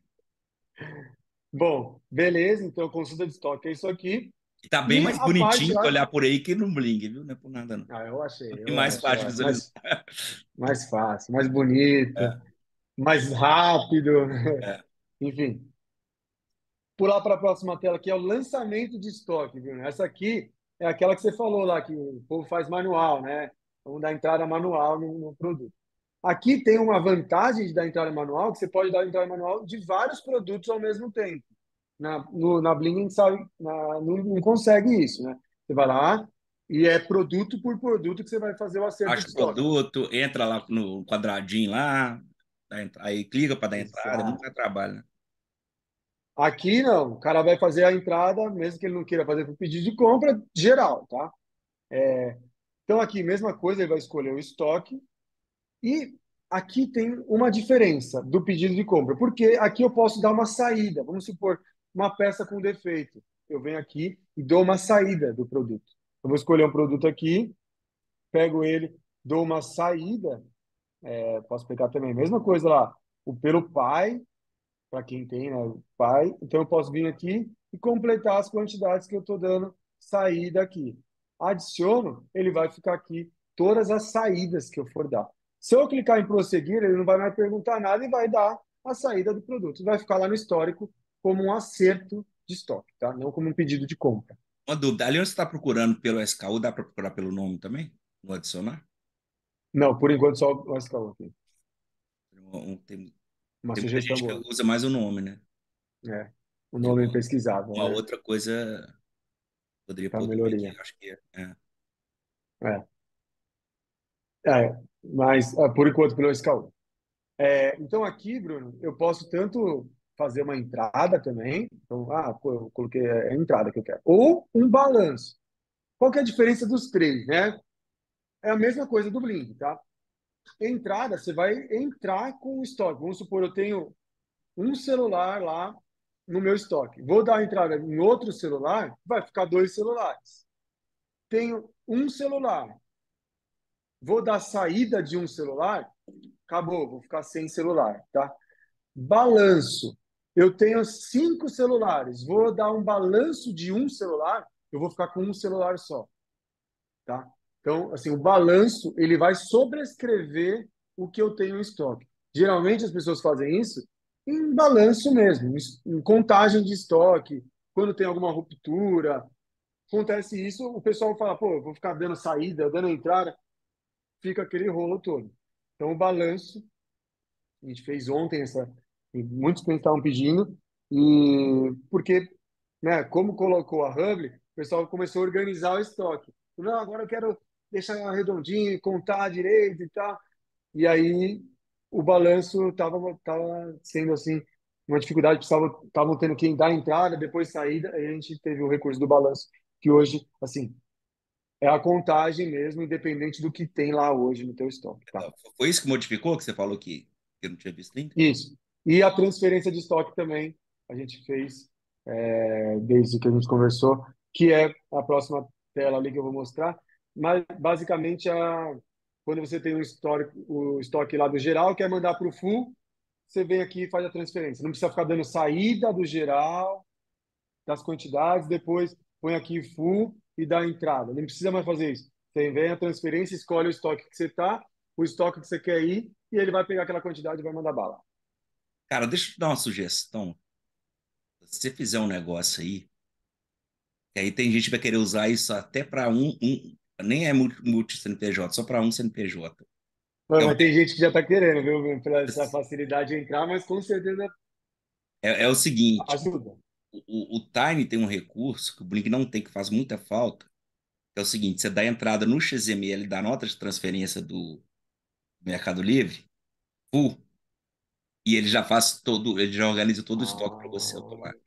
Bom, beleza, então consulta de estoque é isso aqui. E tá bem E mais a parte bonitinho que lá. olhar por aí que no Bling, viu? Não é por nada, não. Ah, eu achei, E eu mais acho, eu fácil de acho. visualizar. Mais, mais fácil, mais bonito, É, mais rápido. é. Enfim, pular para a próxima tela, que é o lançamento de estoque, viu? Essa aqui é aquela que você falou lá, que o povo faz manual, né? Vamos dar entrada manual no, no produto. Aqui tem uma vantagem de dar entrada manual, que você pode dar entrada manual de vários produtos ao mesmo tempo. Na, no, na Bling, a gente sabe, na, não, não consegue isso, né? Você vai lá e é produto por produto que você vai fazer o acerto Acha de o estoque. produto, entra lá no quadradinho lá, dá entra- aí clica para dar entrada, Exato. nunca trabalha, né? Aqui não, o cara vai fazer a entrada, mesmo que ele não queira fazer por pedido de compra, geral, tá? Então aqui, mesma coisa, ele vai escolher o estoque e aqui tem uma diferença do pedido de compra, porque aqui eu posso dar uma saída, vamos supor, uma peça com defeito. Eu venho aqui e dou uma saída do produto. Eu vou escolher um produto aqui, pego ele, dou uma saída, é, posso pegar também, mesma coisa lá, o pelo pai, para quem tem, né, o pai. Então eu posso vir aqui e completar as quantidades que eu estou dando saída aqui. Adiciono, ele vai ficar aqui todas as saídas que eu for dar. Se eu clicar em prosseguir, ele não vai mais perguntar nada e vai dar a saída do produto. Vai ficar lá no histórico como um acerto de estoque, tá? Não como um pedido de compra. Uma dúvida, ali onde você está procurando pelo S K U, dá para procurar pelo nome também? No adicionar? Não, por enquanto só o S K U aqui. Um- um- tem, Uma tem muita sugestão gente que boa. usa mais o nome, né? É. O Seria nome uma, pesquisável, uma né? outra coisa, poderia Para pôr também aqui, melhoria. acho que é. É. É. É. Mas, ah, por enquanto, pelo S K U. É, então aqui, Bruno, eu posso tanto fazer uma entrada também, então, ah, pô, eu coloquei a entrada que eu quero, ou um balanço. Qual que é a diferença dos três, né? É a mesma coisa do Blink, tá? Entrada, você vai entrar com o estoque. Vamos supor, eu tenho um celular lá no meu estoque. Vou dar a entrada em outro celular, vai ficar dois celulares. Tenho um celular. Vou dar saída de um celular, acabou, vou ficar sem celular, tá? Balanço. Eu tenho cinco celulares. Vou dar um balanço de um celular, eu vou ficar com um celular só, tá? Então, assim, o balanço, ele vai sobrescrever o que eu tenho em estoque. Geralmente as pessoas fazem isso em balanço mesmo, em contagem de estoque, quando tem alguma ruptura, acontece isso, o pessoal fala, pô, eu vou ficar dando saída, dando entrada, fica aquele rolo todo. Então, o balanço, a gente fez ontem essa, e muitos clientes estavam pedindo, e porque, né, como colocou a Hubble, o pessoal começou a organizar o estoque. Não, agora eu quero deixar redondinho, contar direito e tal. E aí o balanço estava tava sendo assim uma dificuldade, estavam tendo que dar entrada, depois saída, aí a gente teve o recurso do balanço, que hoje, assim, é a contagem mesmo, independente do que tem lá hoje no teu estoque, tá? Foi isso que modificou, que você falou que, que eu não tinha visto ainda? Isso. E a transferência de estoque também a gente fez é, desde que a gente conversou, que é a próxima tela ali que eu vou mostrar. Mas basicamente a, quando você tem o estoque, o estoque lá do geral, quer mandar para o full, você vem aqui e faz a transferência. Não precisa ficar dando saída do geral, das quantidades, depois põe aqui full e dá a entrada. Não precisa mais fazer isso. Você vem a transferência, escolhe o estoque que você está, o estoque que você quer ir, e ele vai pegar aquela quantidade e vai mandar bala. Cara, deixa eu te dar uma sugestão. Se você fizer um negócio aí, que aí tem gente que vai querer usar isso até para um, um, nem é multi-C N P J, só para um C N P J. Mano, É, um- mas tem gente que já está querendo, viu, pela essa facilidade de entrar, mas com certeza é, é o seguinte, ajuda. o, o Tiny tem um recurso que o Blink não tem, que faz muita falta, que é o seguinte, você dá a entrada no X M L da nota de transferência do Mercado Livre, full, e ele já faz todo, ele já organiza todo o estoque para você Ah, automático.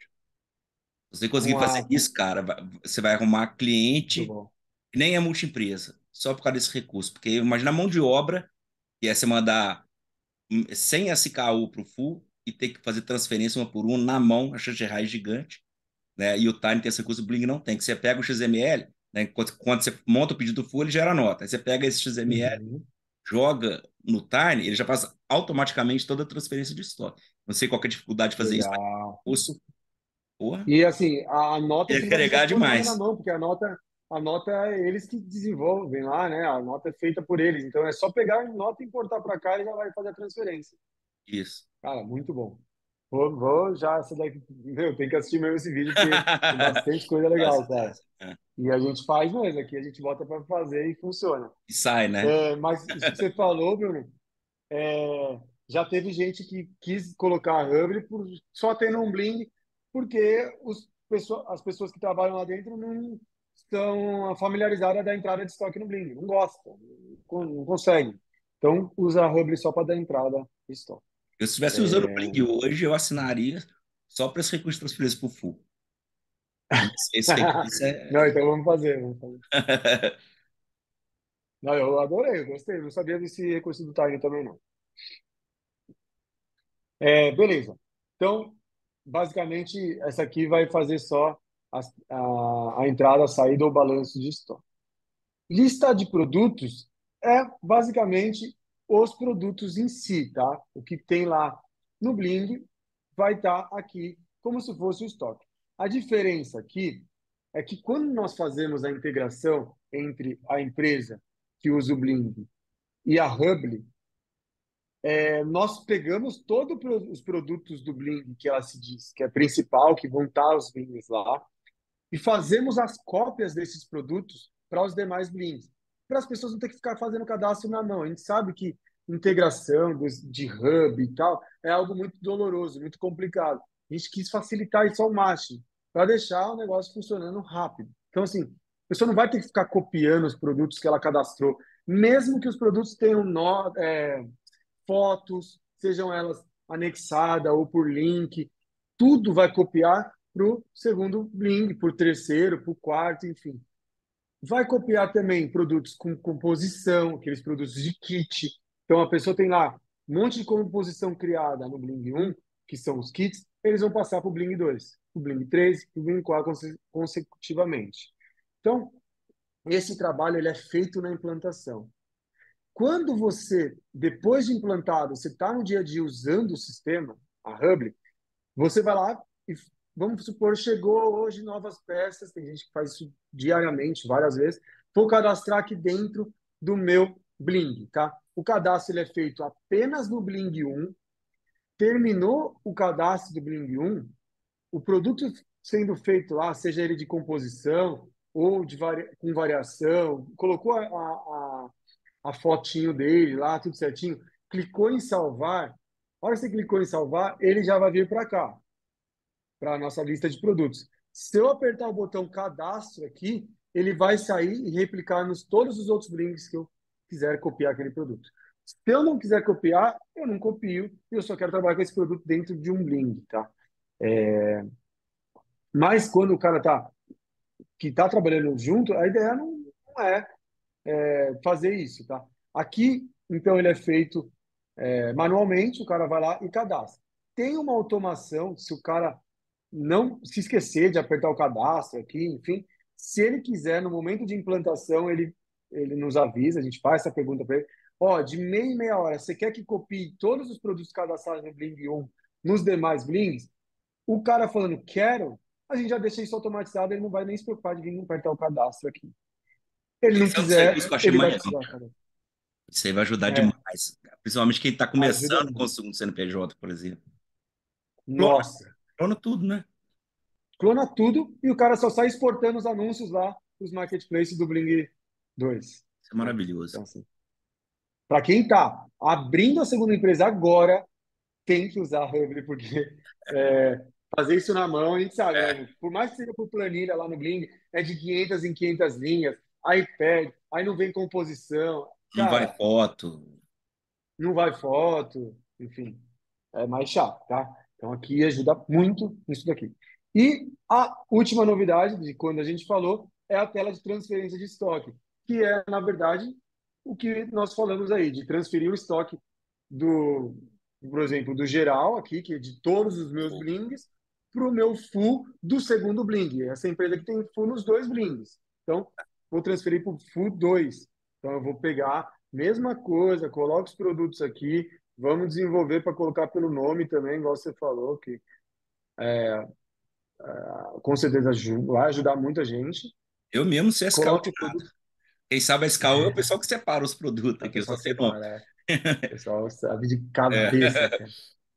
Se você conseguir um fazer A, isso, cara, vai- você vai arrumar muito cliente bom. que nem é multiempresa, só por causa desse recurso. Porque imagina a mão de obra, que é você mandar hum, sem S K U para o full e ter que fazer transferência uma por uma na mão, a chance de errar é gigante, né? E o Time tem esse recurso, o Bling não tem, que você pega o X M L, né? Quando, quando você monta o pedido full, ele gera nota. Aí você pega esse X M L, Uhum. joga no Tiny, ele já faz automaticamente toda a transferência de estoque. Não sei qual que é a dificuldade de fazer isso, mas Legal. curso, porra, E assim, a, a nota ia você não vai precisar carregar pôr nada na demais. mão, porque a nota, a nota é eles que desenvolvem lá, né? A nota é feita por eles. Então é só pegar a nota, importar para cá e já vai fazer a transferência. Isso. Cara, muito bom. Vou, vou já, essa daqui, meu, tem que assistir mesmo esse vídeo, porque tem bastante coisa Nossa, legal, cara. Deus. É. E a gente faz mesmo, aqui a gente bota para fazer e funciona. E sai, né? É, mas isso que você falou, Bruno, é, já teve gente que quis colocar a Hubble por, só tendo um Bling, porque os, pessoa- as pessoas que trabalham lá dentro não estão familiarizadas da entrada de estoque no Bling, não gostam, não, con- não conseguem. Então, usa a Hubble só para dar entrada de estoque. Eu, se estivesse usando o Bling hoje, eu assinaria só para esse recurso de transferência para o full. Esse, esse recurso Não, é. então vamos fazer, vamos fazer. Não, eu adorei, eu gostei, não sabia desse recurso do Tiny também, não. É, beleza. Então, basicamente, essa aqui vai fazer só a, a, a entrada, a saída ou balanço de estoque. Lista de produtos é basicamente os produtos em si, tá? O que tem lá no Bling vai estar aqui como se fosse o estoque. A diferença aqui é que quando nós fazemos a integração entre a empresa que usa o Bling e a Hubble, nós pegamos todos os produtos do Bling, que ela se diz que é principal, que vão estar os Blings lá, e fazemos as cópias desses produtos para os demais Blings, para as pessoas não ter que ficar fazendo cadastro na mão. A gente sabe que integração dos, de hub e tal é algo muito doloroso, muito complicado. A gente quis facilitar isso ao máximo, para deixar o negócio funcionando rápido. Então, assim, a pessoa não vai ter que ficar copiando os produtos que ela cadastrou, mesmo que os produtos tenham nó, é, fotos, sejam elas anexadas ou por link, tudo vai copiar para o segundo link, para o terceiro, para o quarto, enfim. Vai copiar também produtos com composição, aqueles produtos de kit. Então a pessoa tem lá um monte de composição criada no Bling um, que são os kits, eles vão passar para o Bling dois, o Bling três e o Bling quatro consecutivamente. Então, esse trabalho ele é feito na implantação. Quando você, depois de implantado, você está no dia a dia usando o sistema, a Hubble, você vai lá e, vamos supor, chegou hoje novas peças, tem gente que faz isso diariamente, várias vezes, vou cadastrar aqui dentro do meu Bling, tá? O cadastro ele é feito apenas no Bling um. Terminou o cadastro do Bling um, o produto sendo feito lá, seja ele de composição ou de vari... com variação, colocou a, a, a fotinho dele lá, tudo certinho, clicou em salvar. A hora que você clicou em salvar, ele já vai vir para cá, para a nossa lista de produtos. Se eu apertar o botão cadastro aqui, ele vai sair e replicar nos todos os outros brinks que eu quiser copiar aquele produto. Se eu não quiser copiar, eu não copio, eu só quero trabalhar com esse produto dentro de um Bling, tá? É... Mas quando o cara tá, que está trabalhando junto, a ideia não, não é, é fazer isso, tá? Aqui, então, ele é feito é, manualmente, o cara vai lá e cadastra. Tem uma automação, se o cara não se esquecer de apertar o cadastro aqui, enfim, se ele quiser, no momento de implantação, ele, ele nos avisa, a gente faz essa pergunta para ele. Ó, de meia em meia hora, você quer que copie todos os produtos cadastrados no Bling um nos demais Blings? O cara falando quero, a gente já deixa isso automatizado, ele não vai nem se preocupar de vir apertar o cadastro aqui. Ele não Esse é um dos serviços quiser, que eu achei ele vai mais legal. precisar, cara. Isso aí vai ajudar É, demais. Principalmente quem está ajuda começando com o muito. segundo C N P J, por exemplo. Clona, Nossa, clona tudo, né? clona tudo e o cara só sai exportando os anúncios lá os marketplaces do Bling dois, Isso é né? maravilhoso. Então, assim, para quem está abrindo a segunda empresa agora, tem que usar a Hubble, porque é, fazer isso na mão, a gente sabe, né? Por mais que seja por planilha lá no Bling, é de quinhentas em quinhentas linhas, aí perde, aí não vem composição. Não vai Cara, foto. não vai foto, enfim, é mais chato, tá? Então aqui ajuda muito nisso daqui. E a última novidade de quando a gente falou é a tela de transferência de estoque, que é, na verdade, o que nós falamos aí, de transferir o estoque do, por exemplo, do geral aqui, que é de todos os meus blings, para o meu full do segundo bling. Essa empresa aqui tem full nos dois blings. Então, vou transferir para o full dois. Então, eu vou pegar, mesma coisa, coloco os produtos aqui, vamos desenvolver para colocar pelo nome também, igual você falou, que com certeza aju- vai ajudar muita gente. Eu mesmo sei S K U Coloque de o nada. produto, Quem sabe S K U é o pessoal que separa os produtos a aqui, eu só pessoa sei nome. separa, é. O pessoal sabe de É. cabeça, cara.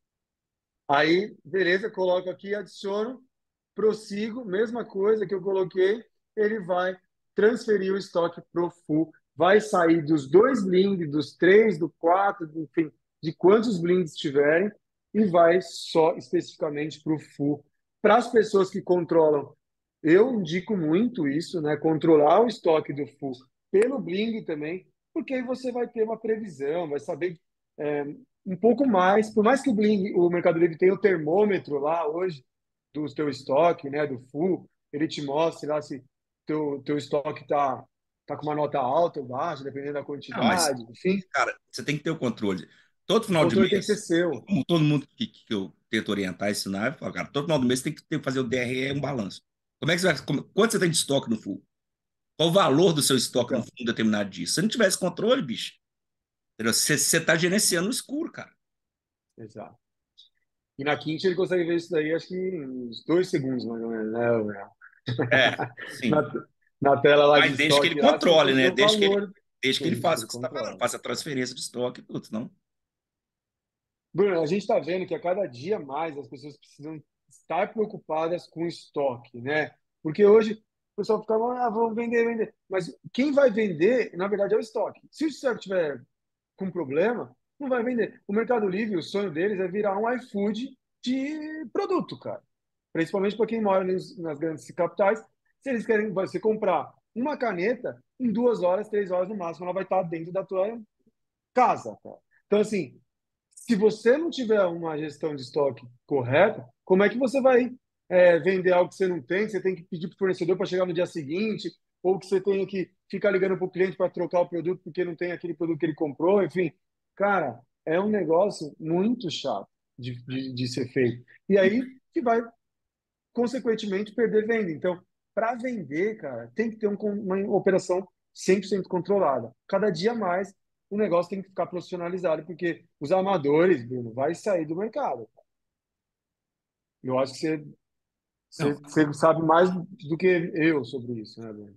Aí, beleza, coloco aqui, adiciono, prossigo, mesma coisa que eu coloquei, ele vai transferir o estoque para o full, vai sair dos dois blinds, dos três, do quatro, enfim, de quantos blinds tiverem, e vai só especificamente para o full. Para as pessoas que controlam, eu indico muito isso, né? Controlar o estoque do full pelo blind também, porque aí você vai ter uma previsão, vai saber é, um pouco mais, por mais que o Bling, o Mercado Livre tenha o termômetro lá hoje do teu estoque, né, do full, ele te mostra lá se teu teu estoque tá tá com uma nota alta ou baixa, dependendo da Ah, mas, quantidade, enfim, cara, você tem que ter o controle. Todo o final de controle tem que ser mês, seu. como todo mundo que, que eu tento orientar, ensinar, eu falo, cara, todo final do mês você tem que ter, fazer o D R E, um balanço. Como é que você vai, como- quanto você tem de estoque no full? Qual o valor do seu estoque no Então, full em determinado dia? Se você não tivesse controle, bicho, entendeu? Você, você tá gerenciando no escuro, cara. exato. E na Quint ele consegue ver isso daí, acho que em uns dois segundos, mais ou menos, né? Gabriel? É, sim. Na, na tela lá de Mas desde que ele estoque lá, você controle, consegue ver né? o Desde que ele, valor. desde que ele Isso, faça ele o que você está falando, controla. faça a transferência de estoque e tudo, senão. Bruno, a gente está vendo que a cada dia mais as pessoas precisam estar preocupadas com estoque, né? Porque hoje o pessoal fica, ah, vamos vender, vender. Mas quem vai vender, na verdade, é o estoque. Se o estoque tiver com problema, não vai vender. O Mercado Livre, o sonho deles é virar um iFood de produto, cara. Principalmente para quem mora nas, nas grandes capitais. Se eles querem você comprar uma caneta, em duas horas, três horas no máximo, ela vai estar dentro da tua casa, cara. Então, assim, se você não tiver uma gestão de estoque correta, como é que você vai é, vender algo que você não tem? Você tem que pedir para o fornecedor para chegar no dia seguinte, ou que você tenha que ficar ligando para o cliente para trocar o produto porque não tem aquele produto que ele comprou, enfim. Cara, é um negócio muito chato de, de, de ser feito. E aí que vai, consequentemente, perder venda. Então, para vender, cara, tem que ter um, uma operação cem por cento controlada. Cada dia mais, o negócio tem que ficar profissionalizado, porque os amadores, Bruno, vai sair do mercado. Eu acho que você, você, Não, você sabe mais do que eu sobre isso, né, Bruno?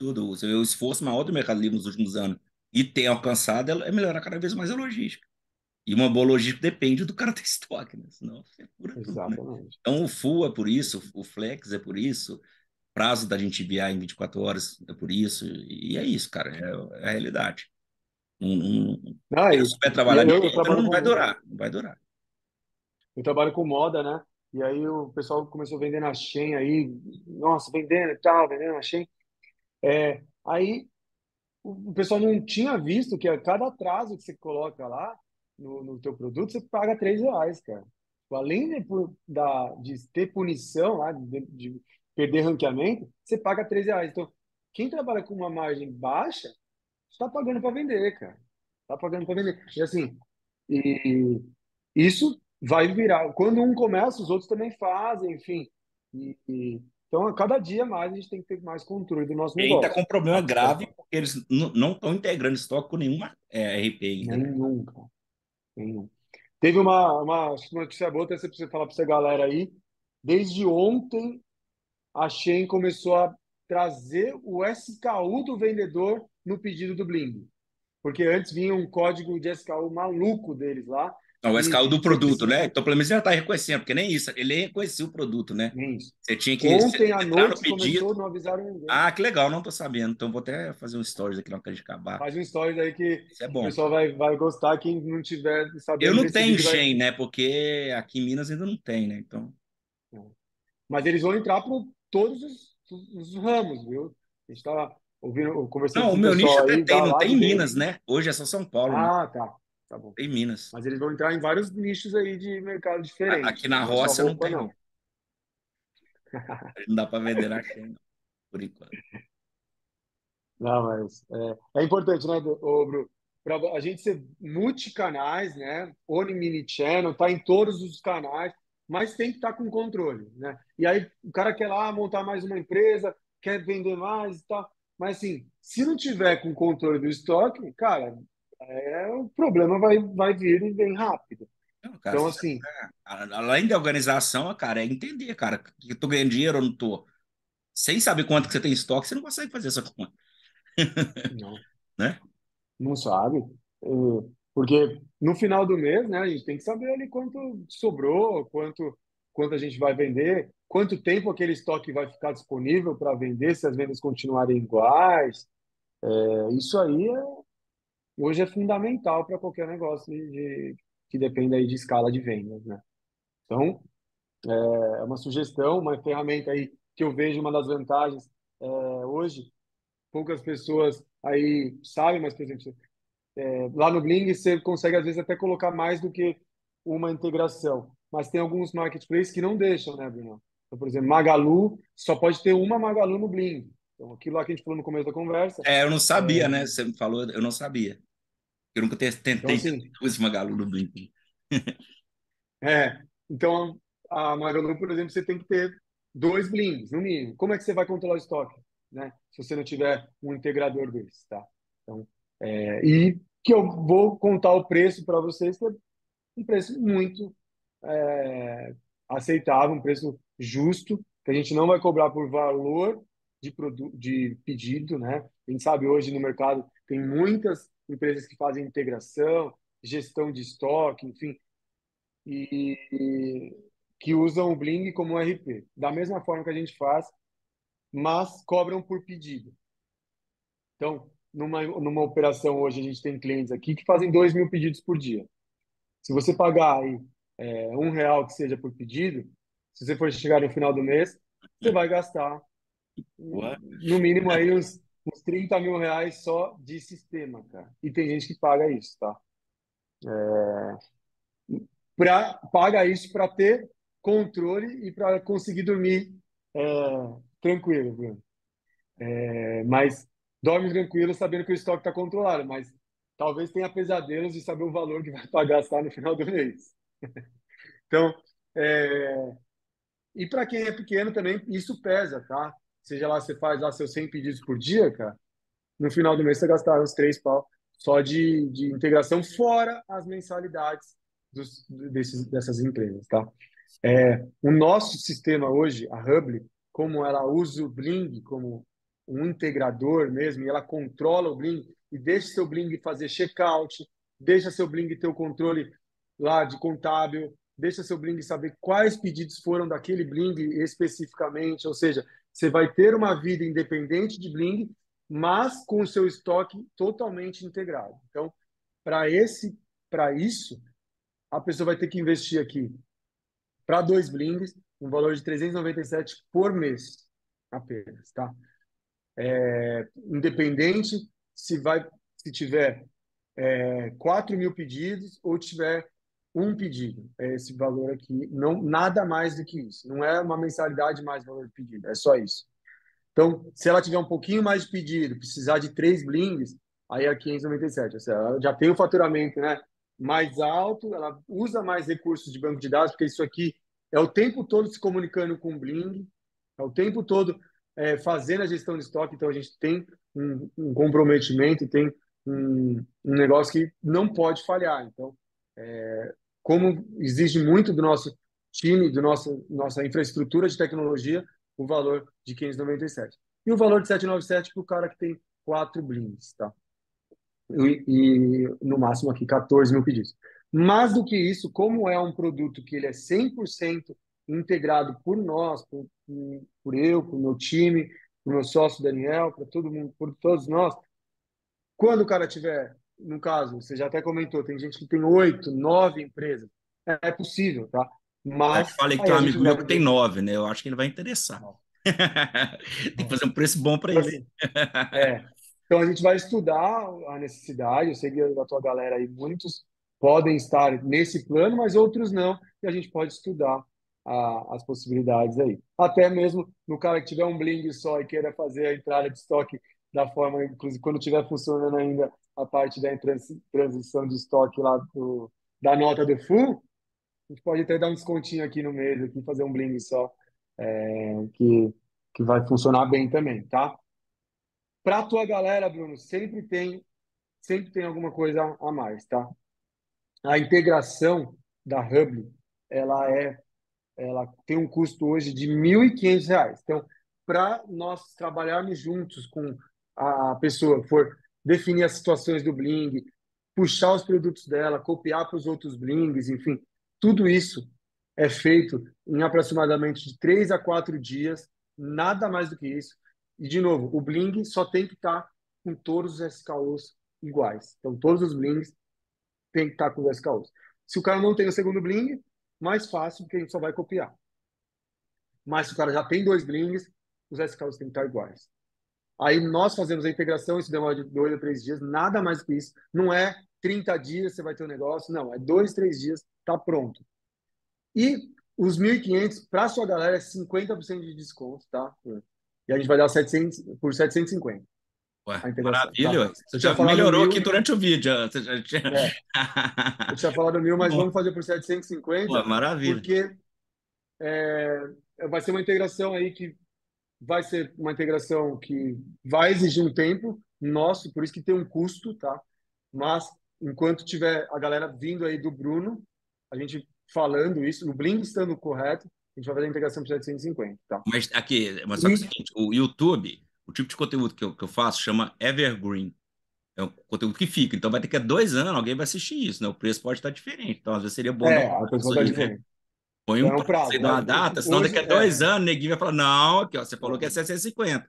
Tudo. O seu esforço maior do Mercado Livre nos últimos anos e tem alcançado é é melhorar cada vez mais a logística. E uma boa logística depende do cara ter estoque, né? Senão você fura tudo, né? Exatamente. Então o full é por isso, o flex é por isso, prazo da gente enviar em vinte e quatro horas é por isso, e é isso, cara, é, é a realidade. Não, não, Não, quem não e, souber e trabalhar eu, eu direito trabalho não vai com durar, não vai durar. eu trabalho com moda, né? E aí o pessoal começou a vender na Shein aí, nossa, vendendo e tal, vendendo na Shein. É, aí o o pessoal não tinha visto que a cada atraso que você coloca lá no, no teu produto, você paga três reais, cara. Tipo, além de, pu- da, de ter punição lá, de, de perder ranqueamento, você paga três reais. Então, quem trabalha com uma margem baixa, está pagando para vender, cara. Está pagando para vender. E assim, e isso vai virar. Quando um começa, os outros também fazem, enfim. E, e- então, a cada dia mais, a gente tem que ter mais controle do nosso Quem está negócio. com problema A- grave porque eles n- não estão integrando estoque com nenhuma é, R P ainda, né? Nenhum, cara. Nenhum. Teve uma, uma, acho que uma notícia boa, até você precisa falar para essa galera aí. Desde ontem, a Shein começou a trazer o S K U do vendedor no pedido do Bling. Porque antes vinha um código de S K U maluco deles lá, Não, o que S K U do você produto, precisa. né? Então, pelo menos ele já está reconhecendo, porque nem isso, ele nem reconhecia o produto, né? Nem isso. Você tinha que Ontem à entrar no noite pedido. começou, não avisaram ninguém. Ah, que legal, não tô sabendo. Então vou até fazer um stories aqui na hora de acabar. Faz um stories aí que Isso é o bom. pessoal vai, vai gostar. Quem não tiver Eu sabendo não desse tenho vídeo vai. Shen, né? Porque aqui em Minas ainda não tem, né? Então. Mas eles vão entrar para todos os, os ramos, viu? A gente está ouvindo, conversando Não, com o o meu nicho pessoal até aí tem, da, não lá tem de em dentro. Minas, né? Hoje é só São Paulo, né? Ah, tá. Tá bom. Tem Minas. Mas eles vão entrar em vários nichos aí de mercado A- Aqui diferentes. na Não é só roça não roupa, tem, não. não. Não dá para vender na Shen, não, por enquanto. Não, mas é, é importante, né, ô, Bru? Para a gente ser multicanais, né? Omnichannel, tá em todos os canais, mas tem que estar com controle, né? E aí o cara quer lá montar mais uma empresa, quer vender mais e tal. Mas assim, se não tiver com controle do estoque, cara, é, o problema vai, vai vir e vem rápido. Não, cara, Então, se você- assim, é, a- além da organização, cara, é entender, cara, que eu tô ganhando dinheiro ou não tô. Sem saber quanto que você tem em estoque, você não consegue fazer essa conta, não. né? Não sabe. É, porque no final do mês, né, a gente tem que saber ali quanto sobrou, quanto, quanto a gente vai vender, quanto tempo aquele estoque vai ficar disponível para vender, se as vendas continuarem iguais. É, isso aí é, hoje é fundamental para qualquer negócio de, de- que dependa aí de escala de vendas, né? Então, é uma sugestão, uma ferramenta aí que eu vejo uma das vantagens. É, hoje, poucas pessoas aí sabem, mas, por exemplo, lá no Bling você consegue às vezes até colocar mais do que uma integração, mas tem alguns marketplaces que não deixam, né, Bruno? Então, por exemplo, Magalu só pode ter uma Magalu no Bling. Então, aquilo lá que a gente falou no começo da conversa. É, eu não sabia, né? Você me falou, eu não sabia. Eu nunca te- Então, tentei ter assim, duas Magalu no Blink. é, então a Magalu, por exemplo, você tem que ter dois Blings, no mínimo. Como é que você vai controlar o estoque, né? Se você não tiver um integrador desse, tá? Então, é, e que eu vou contar o preço para vocês, que é um preço muito é, aceitável, um preço justo, que a gente não vai cobrar por valor de, produ de pedido, né? A gente sabe hoje no mercado tem muitas empresas que fazem integração, gestão de estoque, enfim, e, e que usam o Bling como R P, da mesma forma que a gente faz, mas cobram por pedido. Então, numa, numa operação hoje, a gente tem clientes aqui que fazem dois mil pedidos por dia. Se você pagar aí é, um real que seja por pedido, se você for chegar no final do mês, você vai gastar Ué? no mínimo aí uns, uns trinta mil reais só de sistema, cara. E tem gente que paga isso, tá? Pra, paga isso para ter controle e para conseguir dormir é, tranquilo, Bruno. É, mas dorme tranquilo sabendo que o estoque está controlado, mas talvez tenha pesadelos de saber o valor que vai pagar gastar no final do mês. Então, é, e para quem é pequeno também, isso pesa, tá? Seja lá, você faz lá seus cem pedidos por dia, cara, no final do mês você gastar uns três pau só de, de integração, fora as mensalidades dos, desses, dessas empresas, tá? É, o nosso sistema hoje, a Hubly, como ela usa o Bling como um integrador mesmo, e ela controla o Bling e deixa seu Bling fazer checkout, deixa seu Bling ter o controle lá de contábil, deixa seu Bling saber quais pedidos foram daquele Bling especificamente, ou seja, você vai ter uma vida independente de Bling, mas com o seu estoque totalmente integrado. Então, para esse, para isso, a pessoa vai ter que investir aqui para dois Blings, um valor de trezentos e noventa e sete por mês apenas, tá? É, independente se vai, se tiver é, quatro mil pedidos ou tiver um pedido, é esse valor aqui, não nada mais do que isso. Não é uma mensalidade mais valor de pedido, é só isso. Então, se ela tiver um pouquinho mais de pedido, precisar de três blings, aí é quinhentos e noventa e sete. Ou seja, ela já tem o faturamento, né, mais alto, ela usa mais recursos de banco de dados, porque isso aqui é o tempo todo se comunicando com o Bling, é o tempo todo é, fazendo a gestão de estoque. Então, a gente tem um, um comprometimento, tem um, um negócio que não pode falhar. Então, é, como exige muito do nosso time, do nosso nossa infraestrutura de tecnologia, o valor de quinhentos e noventa e sete. E o valor de setecentos e noventa e sete para o cara que tem quatro blings, tá? E, e no máximo aqui quatorze mil pedidos. Mais do que isso, como é um produto que ele é cem por cento integrado por nós, por, por eu, por meu time, por meu sócio Daniel, para todo mundo, por todos nós, quando o cara tiver, no caso, você já até comentou, tem gente que tem oito, nove empresas, é, é possível, tá? Eu te Mas falei que aí tem um a gente amigo não meu vai que tem poder. nove, né? Eu acho que ele vai interessar. Não. Tem que fazer um preço bom para Então, ele. assim, é. Então a gente vai estudar a necessidade. Eu sei que da tua galera aí, muitos podem estar nesse plano, mas outros não. E a gente pode estudar a, as possibilidades aí. Até mesmo no cara que tiver um bling só e queira fazer a entrada de estoque da forma, inclusive quando estiver funcionando ainda a parte da transi- transição de estoque lá do, da nota do full, a gente pode até dar um descontinho aqui no mês, aqui, fazer um bling só, é, que, que vai funcionar bem também, tá? Para a tua galera, Bruno, sempre tem, sempre tem alguma coisa a mais, tá? A integração da Hubble, ela é, ela tem um custo hoje de mil e quinhentos reais. Então, para nós trabalharmos juntos com a pessoa, for definir as situações do Bling, puxar os produtos dela, copiar para os outros Blings, enfim, tudo isso é feito em aproximadamente de três a quatro dias, nada mais do que isso. E, de novo, o Bling só tem que estar com todos os S K Os iguais. Então, todos os Blings têm que estar com os S K Os. Se o cara não tem o segundo Bling, mais fácil, porque a gente só vai copiar. Mas se o cara já tem dois Blings, os S K Os têm que estar iguais. Aí nós fazemos a integração, isso demora de dois a três dias, nada mais do que isso. Não é trinta dias você vai ter um negócio, não, é dois, três dias, tá pronto. E os mil e quinhentos para sua galera é cinquenta por cento de desconto, tá? E a gente vai dar setecentos por setecentos e cinquenta Ué, a integração, tá? maravilha, ué. Você Eu tinha já falado melhorou aqui mil, durante o vídeo. ó. Você já tinha... é, eu tinha falado mil, mas Bom, vamos fazer por setecentos e pô, cinquenta maravilha. porque é, vai ser uma integração aí que vai ser uma integração que vai exigir um tempo nosso, por isso que tem um custo, tá? Mas enquanto tiver a galera vindo aí do Bruno, a gente falando isso, o Blink estando correto, a gente vai fazer a integração por setecentos e cinquenta, tá? Mas aqui, mas só que é o E seguinte, o YouTube, o tipo de conteúdo que eu, que eu faço chama Evergreen. É um conteúdo que fica. Então vai ter que há dois anos alguém vai assistir isso, né? O preço pode estar diferente. Então, às vezes seria bom dar um é, a prazo pessoa tá aí, né? diferente. Põe Então um é um prazo aí, prazo, dá mas uma data, senão daqui hoje a é, dois anos, neguinho vai falar, não, aqui, ó, você falou que é é, setecentos e cinquenta.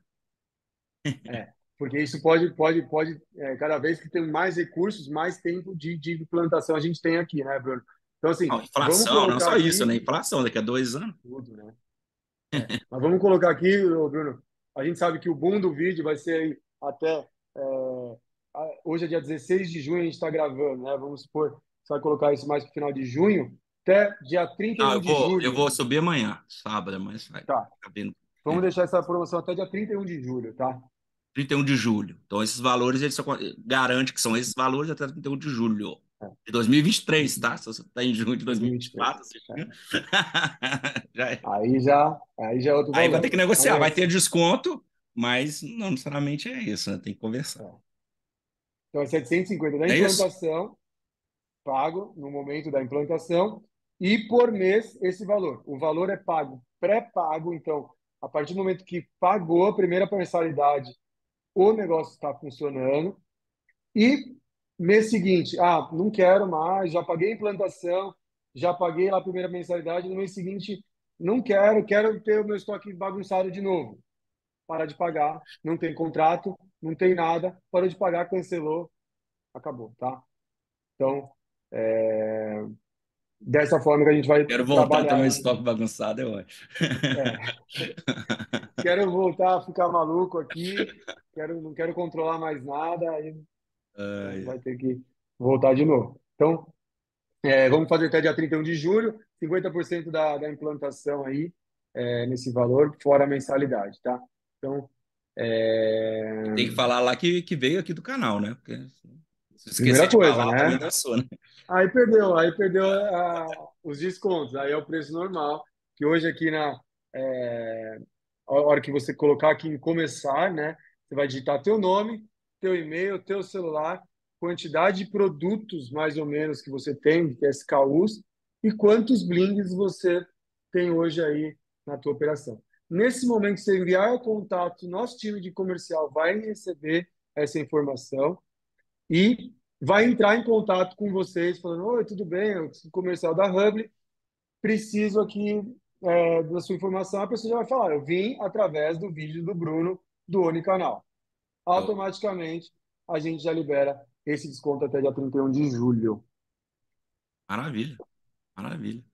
é, porque isso pode, pode, pode, é, cada vez que tem mais recursos, mais tempo de, de implantação a gente tem aqui, né, Bruno? Então, assim, Não, vamos inflação, não colocar só isso, né? aqui Inflação, daqui a dois anos. tudo, né? É. Mas vamos colocar aqui, ô, Bruno. A gente sabe que o boom do vídeo vai ser aí até. é, a- Hoje é dia dezesseis de junho, a gente está gravando, né? Vamos supor, você vai colocar isso mais para o final de junho, até dia trinta e Não, um eu de vou, eu julho. vou subir amanhã, sábado, mas vai Tá. cabendo. Vamos deixar essa promoção até dia trinta e um de julho, tá? trinta e um de julho. Então, esses valores, eles só garante que são esses valores até trinta e um de julho É. de dois mil e vinte e três, tá? Se você está em junho de dois mil e vinte e três. dois mil e vinte e quatro, É. assistindo, já é. Aí já, aí já é outro Aí vai ter valor. que Mas negociar, é, vai ter desconto, mas não necessariamente é isso, né? Tem que conversar. é. Então é setecentos e cinquenta da É isso? implantação, pago no momento da implantação, e por mês esse valor. O valor é pago pré-pago, então A partir do momento que pagou a primeira mensalidade, o negócio está funcionando. E mês seguinte, ah, não quero mais, já paguei a implantação, já paguei lá a primeira mensalidade, no mês seguinte, não quero, quero ter o meu estoque bagunçado de novo. Para de pagar, não tem contrato, não tem nada, parou de pagar, cancelou, acabou, tá? Então, é, dessa forma que a gente vai Quero voltar a ter trabalhar meu aí. estoque bagunçado, eu acho. É, quero voltar a ficar maluco aqui, quero, não quero controlar mais nada, aí né, Ai, vai ter que voltar de novo. Então, é, vamos fazer até dia trinta e um de julho, cinquenta por cento da, da implantação aí, é, nesse valor, fora a mensalidade, tá? Então, é, e tem que falar lá que, que veio aqui do canal, né? Porque se esquecer primeira de coisa, falar, também né? dançou, né? Aí perdeu, aí perdeu a- os descontos, aí é o preço normal, que hoje aqui na, é, a hora que você colocar aqui em começar, né? Você vai digitar teu nome, teu e-mail, teu celular, quantidade de produtos mais ou menos que você tem, de S K Us, e quantos blings você tem hoje aí na tua operação. Nesse momento, você enviar o contato, nosso time de comercial vai receber essa informação e vai entrar em contato com vocês, falando: Oi, tudo bem? Eu sou comercial da Hubble, preciso aqui é, da sua informação. A pessoa já vai falar: Eu vim através do vídeo do Bruno do Unicanal. Então, Automaticamente, a gente já libera esse desconto até dia trinta e um de julho. maravilha, maravilha.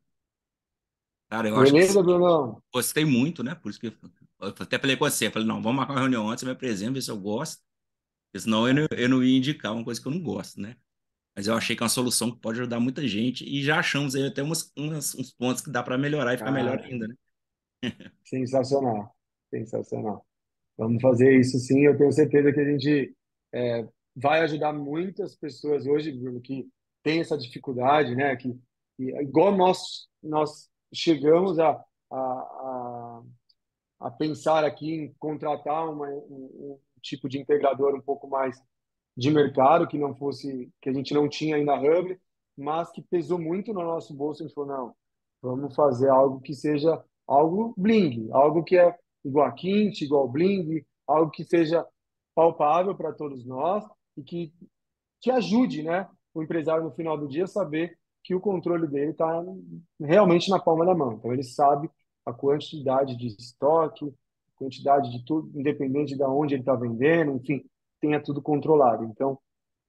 Cara, eu acho que Beleza, assim, Brunão? gostei muito, né? Por isso que eu eu até falei com você. Eu falei, não, vamos marcar uma reunião antes, você me apresenta, ver se eu gosto. Porque senão eu não, É, eu não ia indicar uma coisa que eu não gosto, né? Mas eu achei que é uma solução que pode ajudar muita gente e já achamos aí até umas, umas- uns pontos que dá para melhorar e ficar melhor cara, ainda, né? sensacional. Sensacional. Vamos fazer isso sim. Eu tenho certeza que a gente é, vai ajudar muitas pessoas hoje, Bruno, que tem essa dificuldade, né? Que, que igual nós nós chegamos a, a, a, a pensar aqui em contratar uma, um, um tipo de integrador um pouco mais de mercado, que não fosse, que a gente não tinha ainda a Hub, mas que pesou muito no nosso bolso. A gente falou, não, vamos fazer algo que seja algo bling, algo que é igual a Quint, igual ao bling, algo que seja palpável para todos nós e que, que ajude, né, o empresário no final do dia a saber que o controle dele está realmente na palma da mão. Então ele sabe a quantidade de estoque, quantidade de tudo, independente de onde ele está vendendo, enfim, tenha tudo controlado. Então,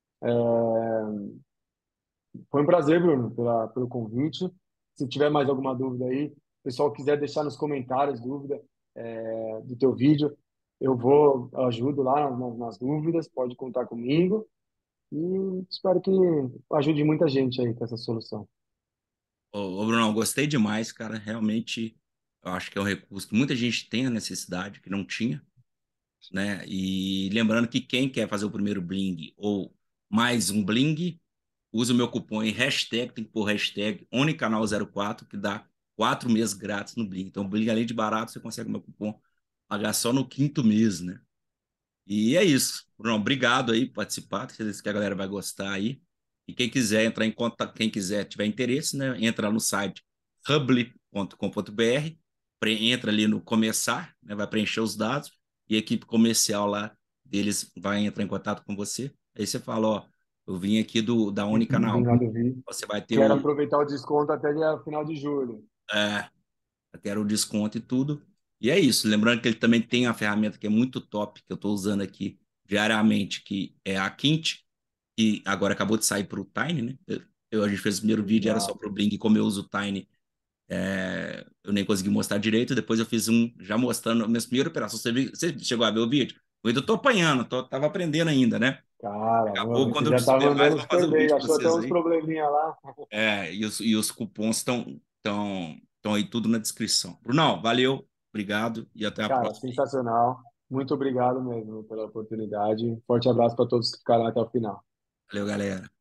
foi um prazer, Bruno, pela, pelo convite. Se tiver mais alguma dúvida aí, o pessoal quiser deixar nos comentários dúvida é, do teu vídeo, eu vou, eu ajudo lá nas, nas dúvidas, pode contar comigo e espero que ajude muita gente aí com essa solução. Ô, ô Bruno, gostei demais, cara. Realmente, eu acho que é um recurso que muita gente tem a necessidade, que não tinha, né? E lembrando que quem quer fazer o primeiro bling ou mais um bling, usa o meu cupom em hashtag, tem que pôr hashtag Onicanal zero quatro, que dá quatro meses grátis no bling. Então, o bling, além de barato, você consegue o meu cupom pagar só no quinto mês, né? E é isso. Bruno, obrigado aí por participar. Tenho certeza que a galera vai gostar aí. E quem quiser entrar em contato, quem quiser tiver interesse, né, entra no site hubble ponto com ponto br, pre- entra ali no começar, né, vai preencher os dados e a equipe comercial lá deles vai entrar em contato com você. Aí você fala, ó, eu vim aqui do da Vim Unicanal. lá do Rio. Você vai ter Quero o, aproveitar o desconto até dia final de julho. é, quero o desconto e tudo. E é isso. Lembrando que ele também tem uma ferramenta que é muito top, que eu estou usando aqui diariamente, que é a Kint, que agora acabou de sair para o Tiny, né? Eu, eu- a gente fez o primeiro vídeo, era só para Exato. o Bling, como eu uso o Tiny, é, eu nem consegui mostrar direito. Depois eu fiz um já mostrando a minha primeira operação. Você, viu- você chegou a ver o vídeo? Eu ainda estou apanhando, tô, tava aprendendo ainda, né? Cara, Acabou, você quando eu já tá souber mais, eu mandando vou fazer super um bem. vídeo para Achou até vocês uns aí. probleminha lá. É, e os, e os cupons estão estão estão aí tudo na descrição. Brunão, valeu, obrigado e até a Cara, próxima. sensacional. Muito obrigado mesmo pela oportunidade. Forte abraço para todos que ficaram até o final. Valeu, galera.